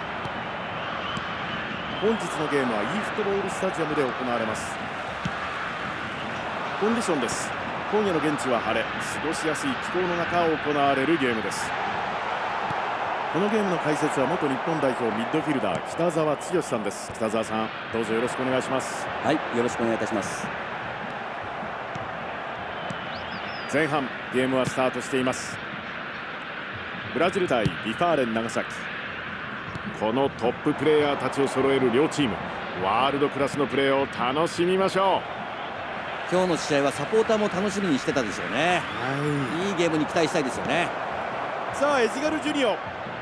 本日のゲームは e フットボールスタジアムで行われます。コンディションです。今夜の現地は晴れ、過ごしやすい気候の中行われるゲームです。このゲームの解説は元日本代表ミッドフィルダー北澤剛さんです。北澤さん、どうぞよろしくお願いします。 はい、よろしくお願いいたします。 前半ゲームはスタートしています。ブラジル対ビファーレン長崎、このトッププレーヤーたちを揃える両チーム、ワールドクラスのプレーを楽しみましょう。 今日の試合はサポーターも楽しみにしてたでしょうね。いいゲームに期待したいですよね。 さあエジガルジュニオ。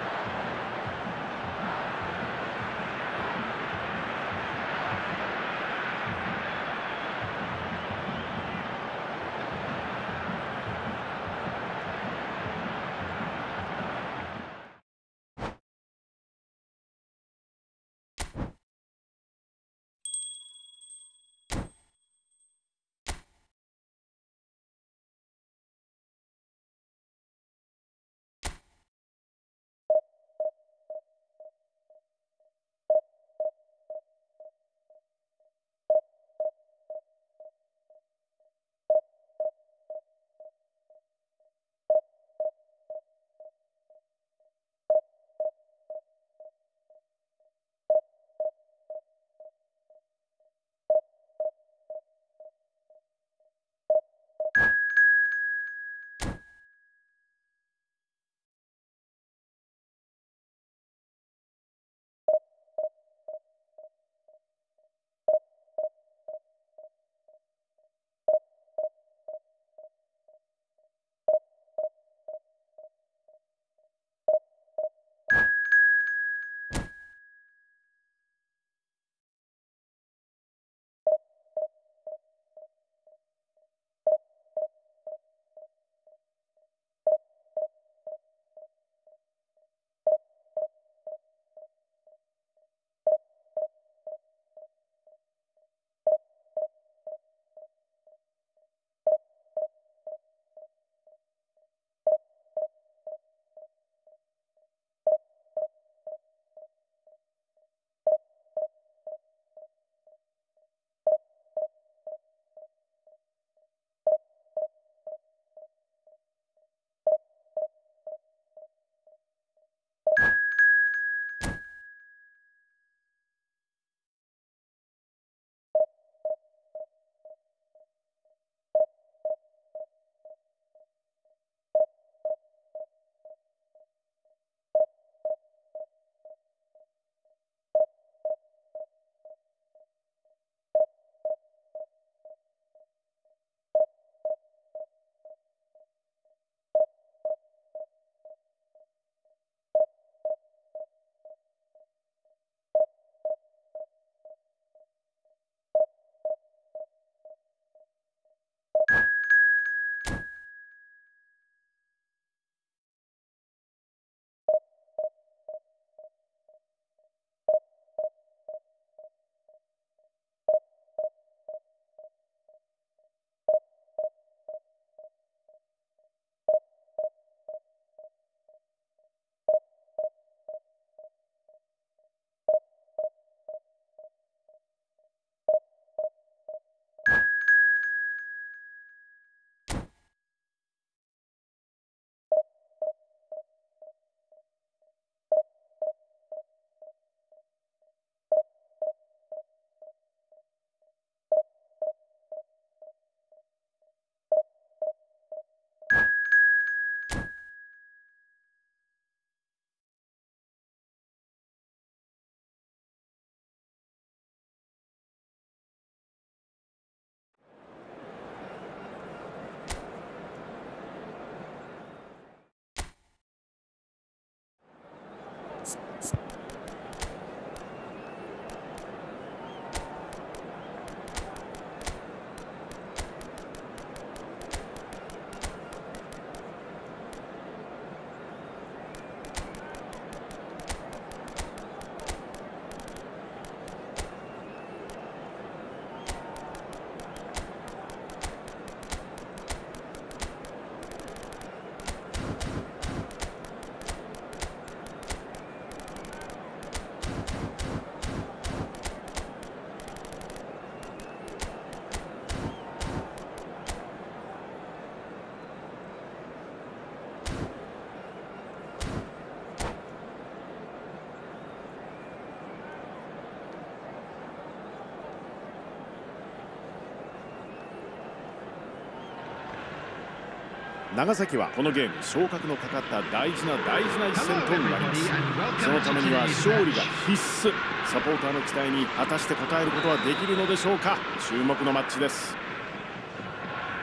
長崎はこのゲーム昇格のかかった大事な一戦となります。そのためには勝利が必須。サポーターの期待に果たして応えることはできるのでしょうか。注目のマッチです。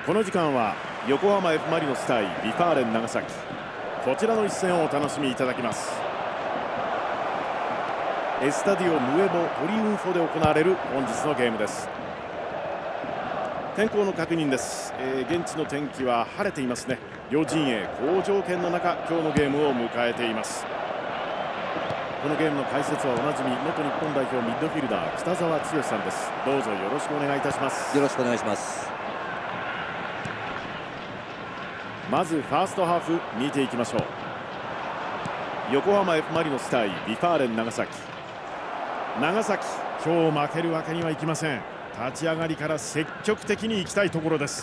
この時間は横浜 F ・マリノス対ビファーレン長崎、こちらの一戦をお楽しみいただきます。エスタディオ・ヌエボ・トリウンフォで行われる本日のゲームです。天候の確認です。現地の天気は晴れていますね。両陣営好条件の中、今日のゲームを迎えています。このゲームの解説はおなじみ元日本代表ミッドフィルダー北澤剛さんです。どうぞよろしくお願いいたします。 よろしくお願いします。 まずファーストハーフ見ていきましょう。横浜 F ・マリノス対ビファーレン長崎。長崎、今日負けるわけにはいきません。立ち上がりから積極的に行きたいところです。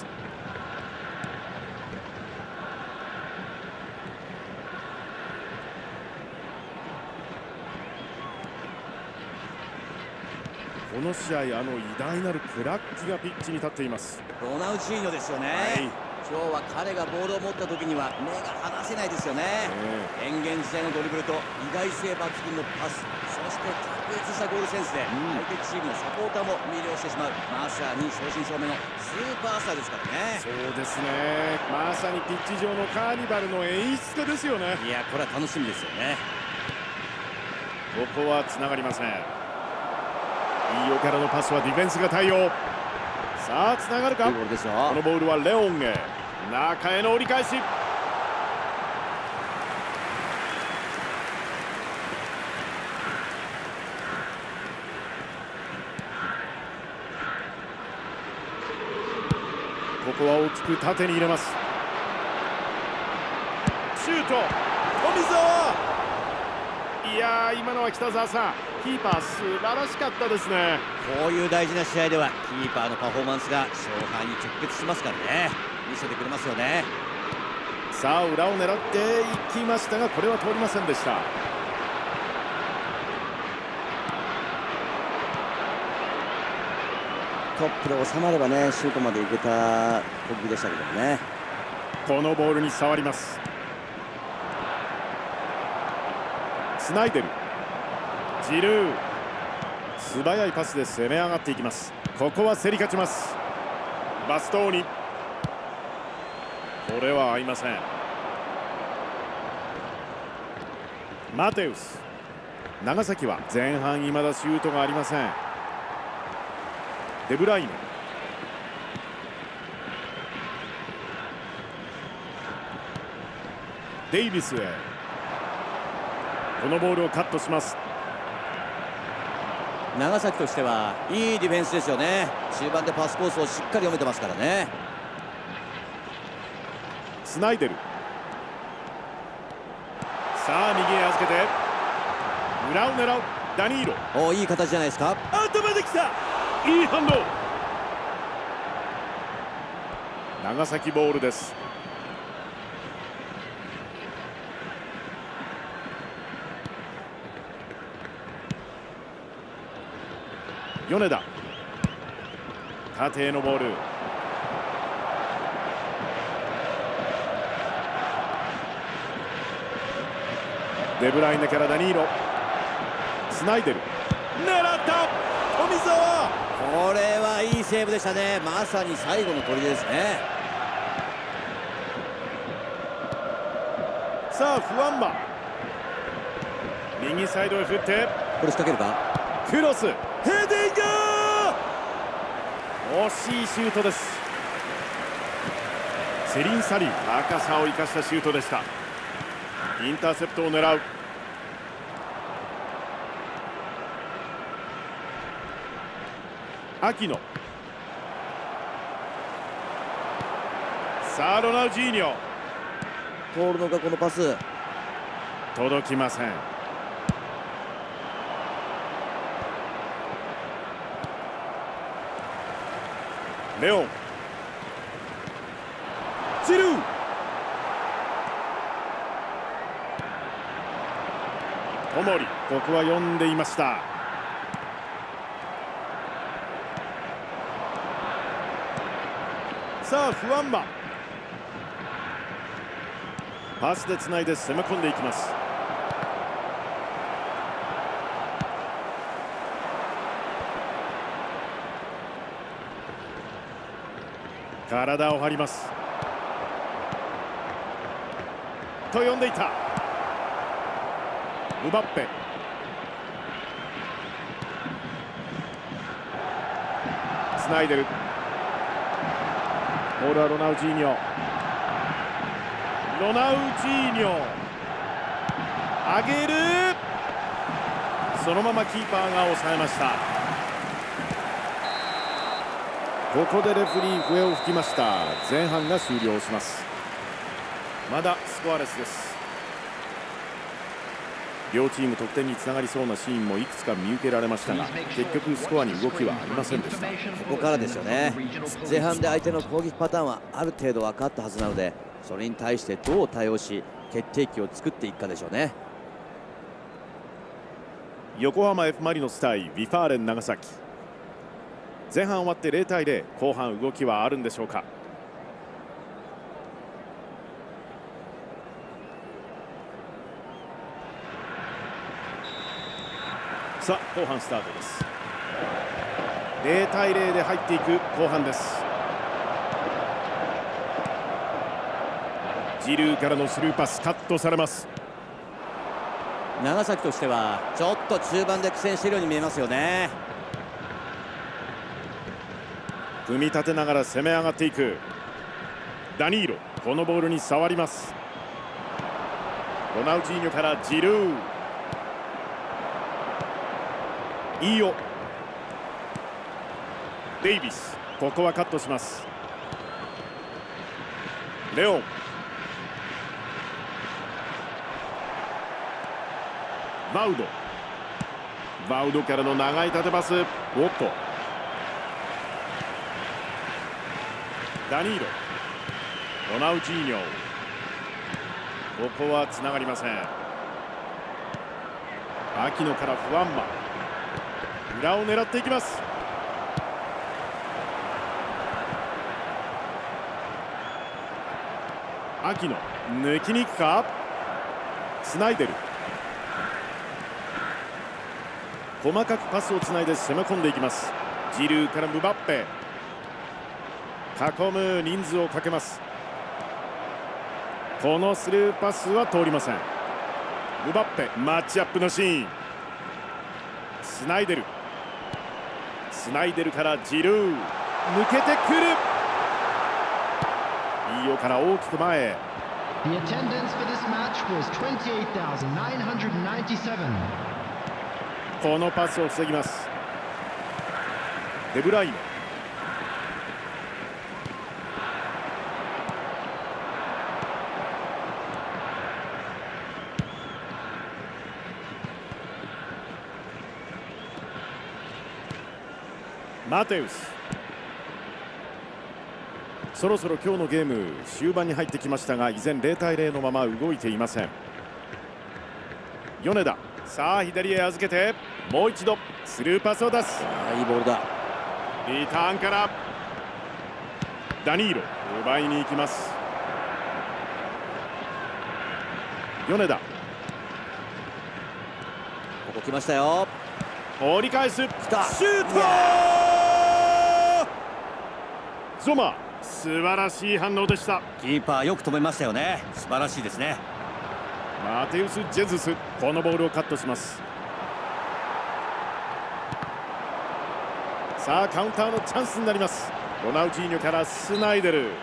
この試合、偉大なるクラッキがピッチに立っています。 ロナウジーニョですよね、今日は彼がボールを持った時には目が離せないですよね、変幻自在のドリブルと意外性抜群のパス、そして卓越したゴールセンスで相手チームのサポーターも魅了してしまう、まさに正真正銘のスーパースターですからね。 そうですね、まさにピッチ上のカーニバルの演出家ですよね。 いや、これは楽しみですよね。 ここはつながりません。いいよからのパスはディフェンスが対応。さあつながるか。このボールはレオンへ、中への折り返し。ここは大きく縦に入れます。シュート、富澤。いやー、今のは北澤さん、キーパー素晴らしかったですね。 こういう大事な試合ではキーパーのパフォーマンスが勝敗に直結しますからね、見せてくれますよね。 さあ裏を狙っていきましたが、これは通りませんでした。 トップで収まればね、シュートまで行けた攻撃でしたけどもね。 このボールに触ります。スナイデル、ジルー、素早いパスで攻め上がっていきます。ここは競り勝ちます。バストーニ、これは合いません。マテウス、長崎は前半未だシュートがありません。デブライネ、デイビスへ、このボールをカットします。 長崎としてはいいディフェンスですよね。中盤でパスコースをしっかり読めてますからね。 スナイデル、さあ右へ預けて裏を狙うダニーロ。 いい形じゃないですか。 頭できた、いい反応。長崎ボールです。米田、縦へのボール。デブライネからダニーロ、スナイデル、狙った、富澤。 これはいいセーブでしたね。まさに最後の砦ですね。 さあフワンバ、右サイドへ振ってこれ仕掛けるか。 クロス、ヘディング、惜しいシュートです。セリン・サリー、高さを生かしたシュートでした。インターセプトを狙う。秋野、さあロナウジーニョ、 通るのかこのパス。 届きません。レオン、ジルー、小森、ここは読んでいました。さあフワンバ、パスでつないで攻め込んでいきます。 体を張りますと呼んでいた。ムバッペ、つないでる。ボールはロナウジーニョ。ロナウジーニョ上げる。そのままキーパーが抑えました。ここでレフリー笛を吹きました。前半が終了します。まだスコアレスです。両チーム得点につながりそうなシーンもいくつか見受けられましたが、結局スコアに動きはありませんでした。 ここからですよね。前半で相手の攻撃パターンはある程度分かったはずなので、それに対してどう対応し決定機を作っていくかでしょうね。 横浜 F マリノス対ヴィファーレン長崎。前半終わって0対0、後半動きはあるんでしょうか。さあ後半スタートです。0対0で入っていく後半です。ジルーからのスルーパスカットされます。 長崎としてはちょっと中盤で苦戦しているように見えますよね。 組み立てながら攻め上がっていくダニーロ、このボールに触ります。ロナウジーニョからジルー、いいよ。デイビス、ここはカットします。レオン、バウド、バウドからの長い縦パス。おっとダニーロ、ロナウジーニョ、ここはつながりません。秋野からフアンマ、裏を狙っていきます。秋野、抜きに行くか。つないでる。細かくパスをつないで攻め込んでいきます。ジルーからムバッペ、囲む人数をかけます。このスルーパスは通りません。ムバッペ、マッチアップのシーン。つないでる。つないでるからジルー、抜けてくる。いいよから大きく前へ。 The attendance for this match was 28,997. このパスを防ぎます。デブライネ、マテウス、そろそろ今日のゲーム終盤に入ってきましたが、依然0対0のまま動いていません。米田、さあ左へ預けてもう一度スルーパスを出す。 いいボールだ。 リターンからダニーロ、奪いに行きます。米田、 ここ来ましたよ。 折り返す、シュート。ゾマ、素晴らしい反応でした。 キーパーよく止めましたよね。素晴らしいですね。 マテウス・ジェズス、このボールをカットします。さあカウンターのチャンスになります。ロナウジーニョからスナイデル。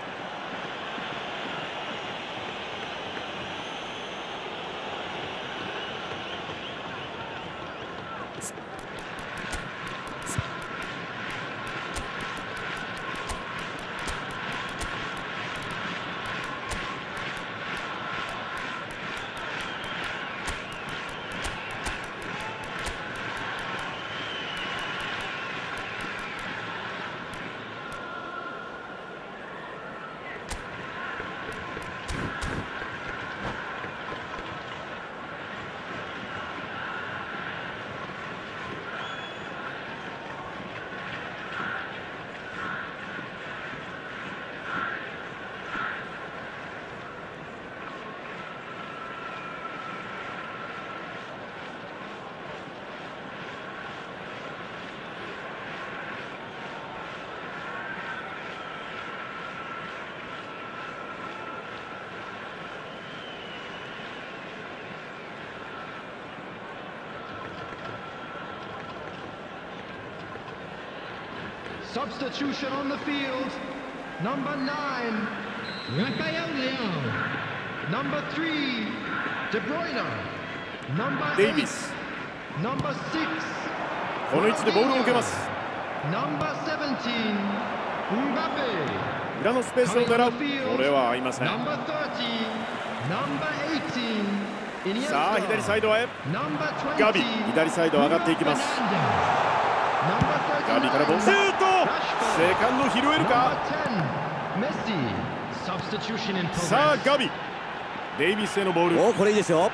Substitution on the field. Number 9, Rafael Leão. Number 3, De Bruyne. Number デイビ 8, ス number 6, この位置でボールを受けます。 number 17, Mbappe. 裏のスペースを狙う。これは合いません。 Number 30, number 18, Iniesta. さあ左サイドへ。 Number 20, ガビ左サイド上がっていきます。 Number ガビからボールシュート。セカンド拾えるか。 Number 10, Messi. Substitution in さあ progress. ガビデイビスへのボールおこれいいですよ。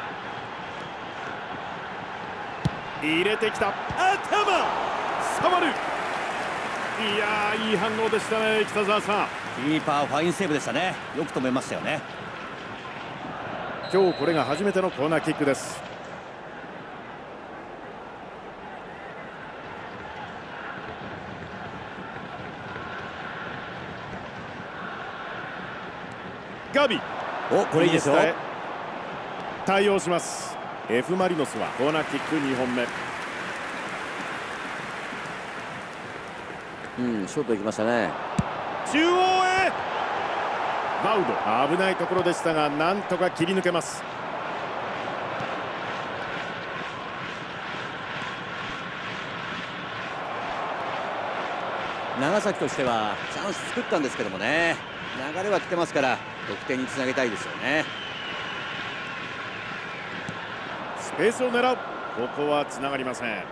入れてきた。頭触る。いやーいい反応でしたね北澤さん。 キーパーファインセーブでしたね。よく止めましたよね。 今日これが初めてのコーナーキックです。ガビおこれいいですよ。 対応します。 F マリノスはコーナーキック2本目。 ショート行きましたね。 中央へバウド危ないところでしたがなんとか切り抜けます。 長崎としてはチャンス作ったんですけどもね、流れは来てますから得点につなげたいですよね。 スペースを狙う。ここはつながりません。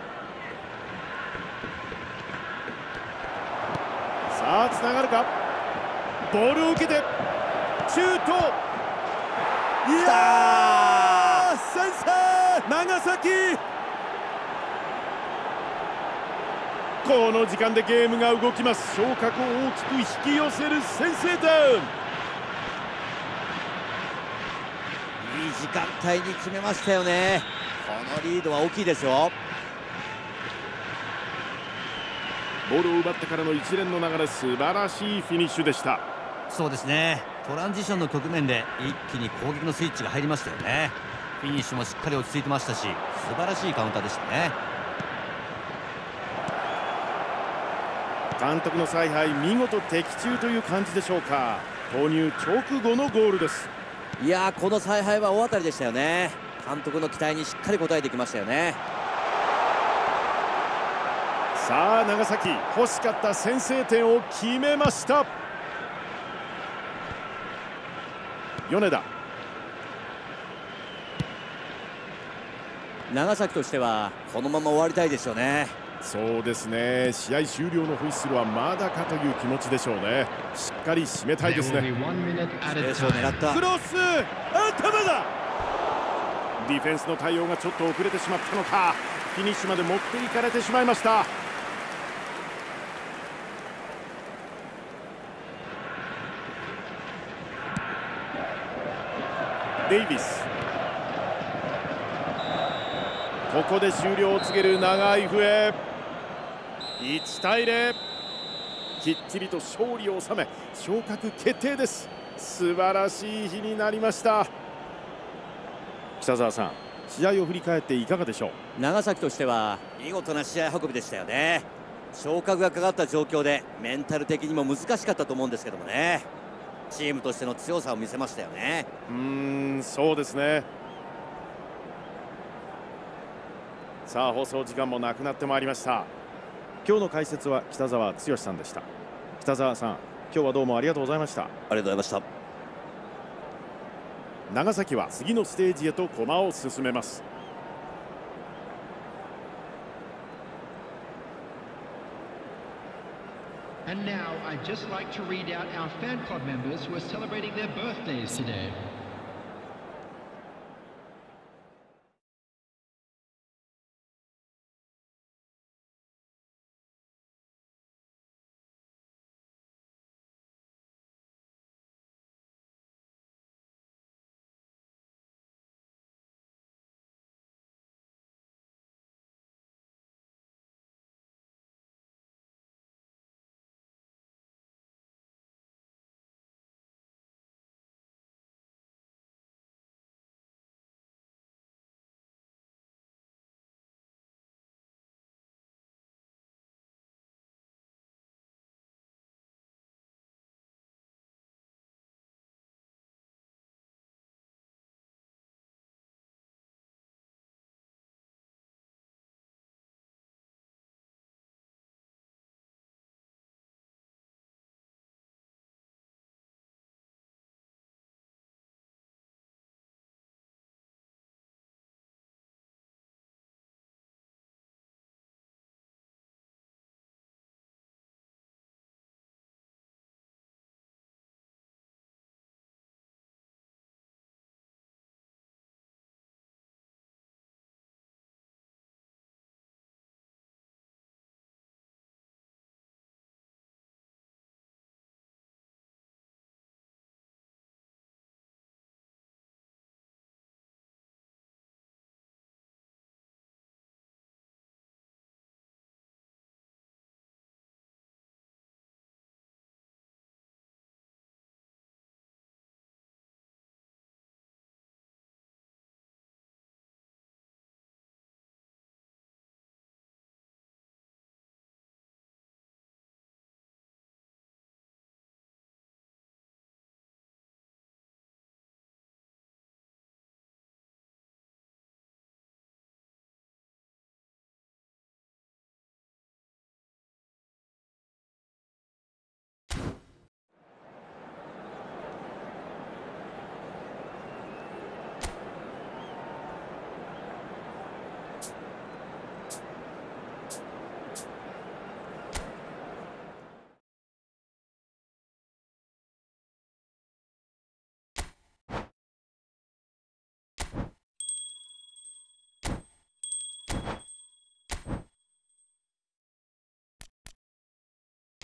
さあつながるか。ボールを受けてシュート。いやー先制長崎。この時間でゲームが動きます。昇格を大きく引き寄せる先制点。 いい時間帯に決めましたよね。このリードは大きいですよ。 ボールを奪ってからの一連の流れ、素晴らしいフィニッシュでした。 そうですね、トランジションの局面で一気に攻撃のスイッチが入りましたよね。フィニッシュもしっかり落ち着いてましたし、素晴らしいカウンターでしたね。 監督の采配見事的中という感じでしょうか。投入直後のゴールです。 いやーこの采配は大当たりでしたよね。監督の期待にしっかり応えてきましたよね。 さあ長崎欲しかった先制点を決めました。米田。 長崎としてはこのまま終わりたいですよね。 そうですね、試合終了のホイッスルはまだかという気持ちでしょうね。しっかり締めたいですね。 There will be 1 minute スペ added ースを狙っ time. た。 クロス頭だ。ディフェンスの対応がちょっと遅れてしまったのか、フィニッシュまで持っていかれてしまいました。デイビス、ここで終了を告げる長い笛。1対0、きっちりと勝利を収め昇格決定です。素晴らしい日になりました。北澤さん、試合を振り返っていかがでしょう。 長崎としては見事な試合運びでしたよね。昇格がかかった状況でメンタル的にも難しかったと思うんですけどもね、チームとしての強さを見せましたよね。 そうですね。さあ放送時間もなくなってまいりました。今日の解説は北澤剛さんでした。北澤さん、今日はどうもありがとうございました。 ありがとうございました。 長崎は次のステージへと駒を進めます。 And now I'd just like to read out our fan club members who are celebrating their birthdays today.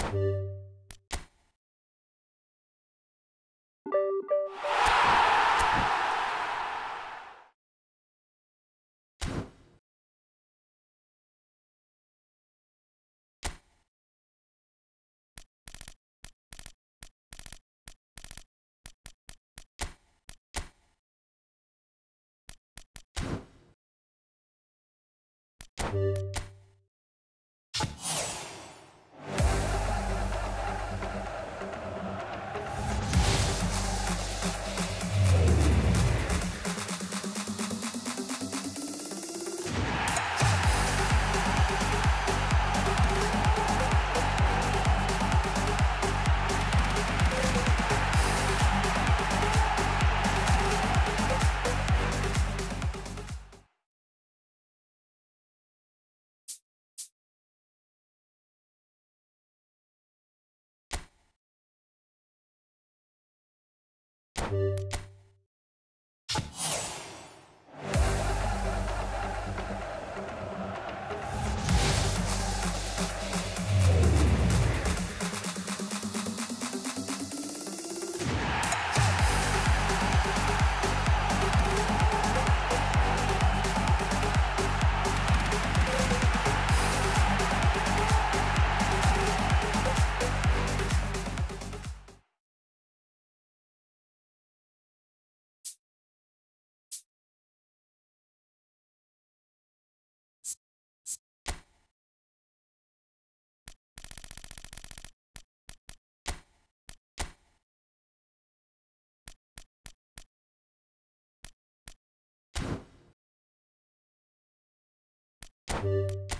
you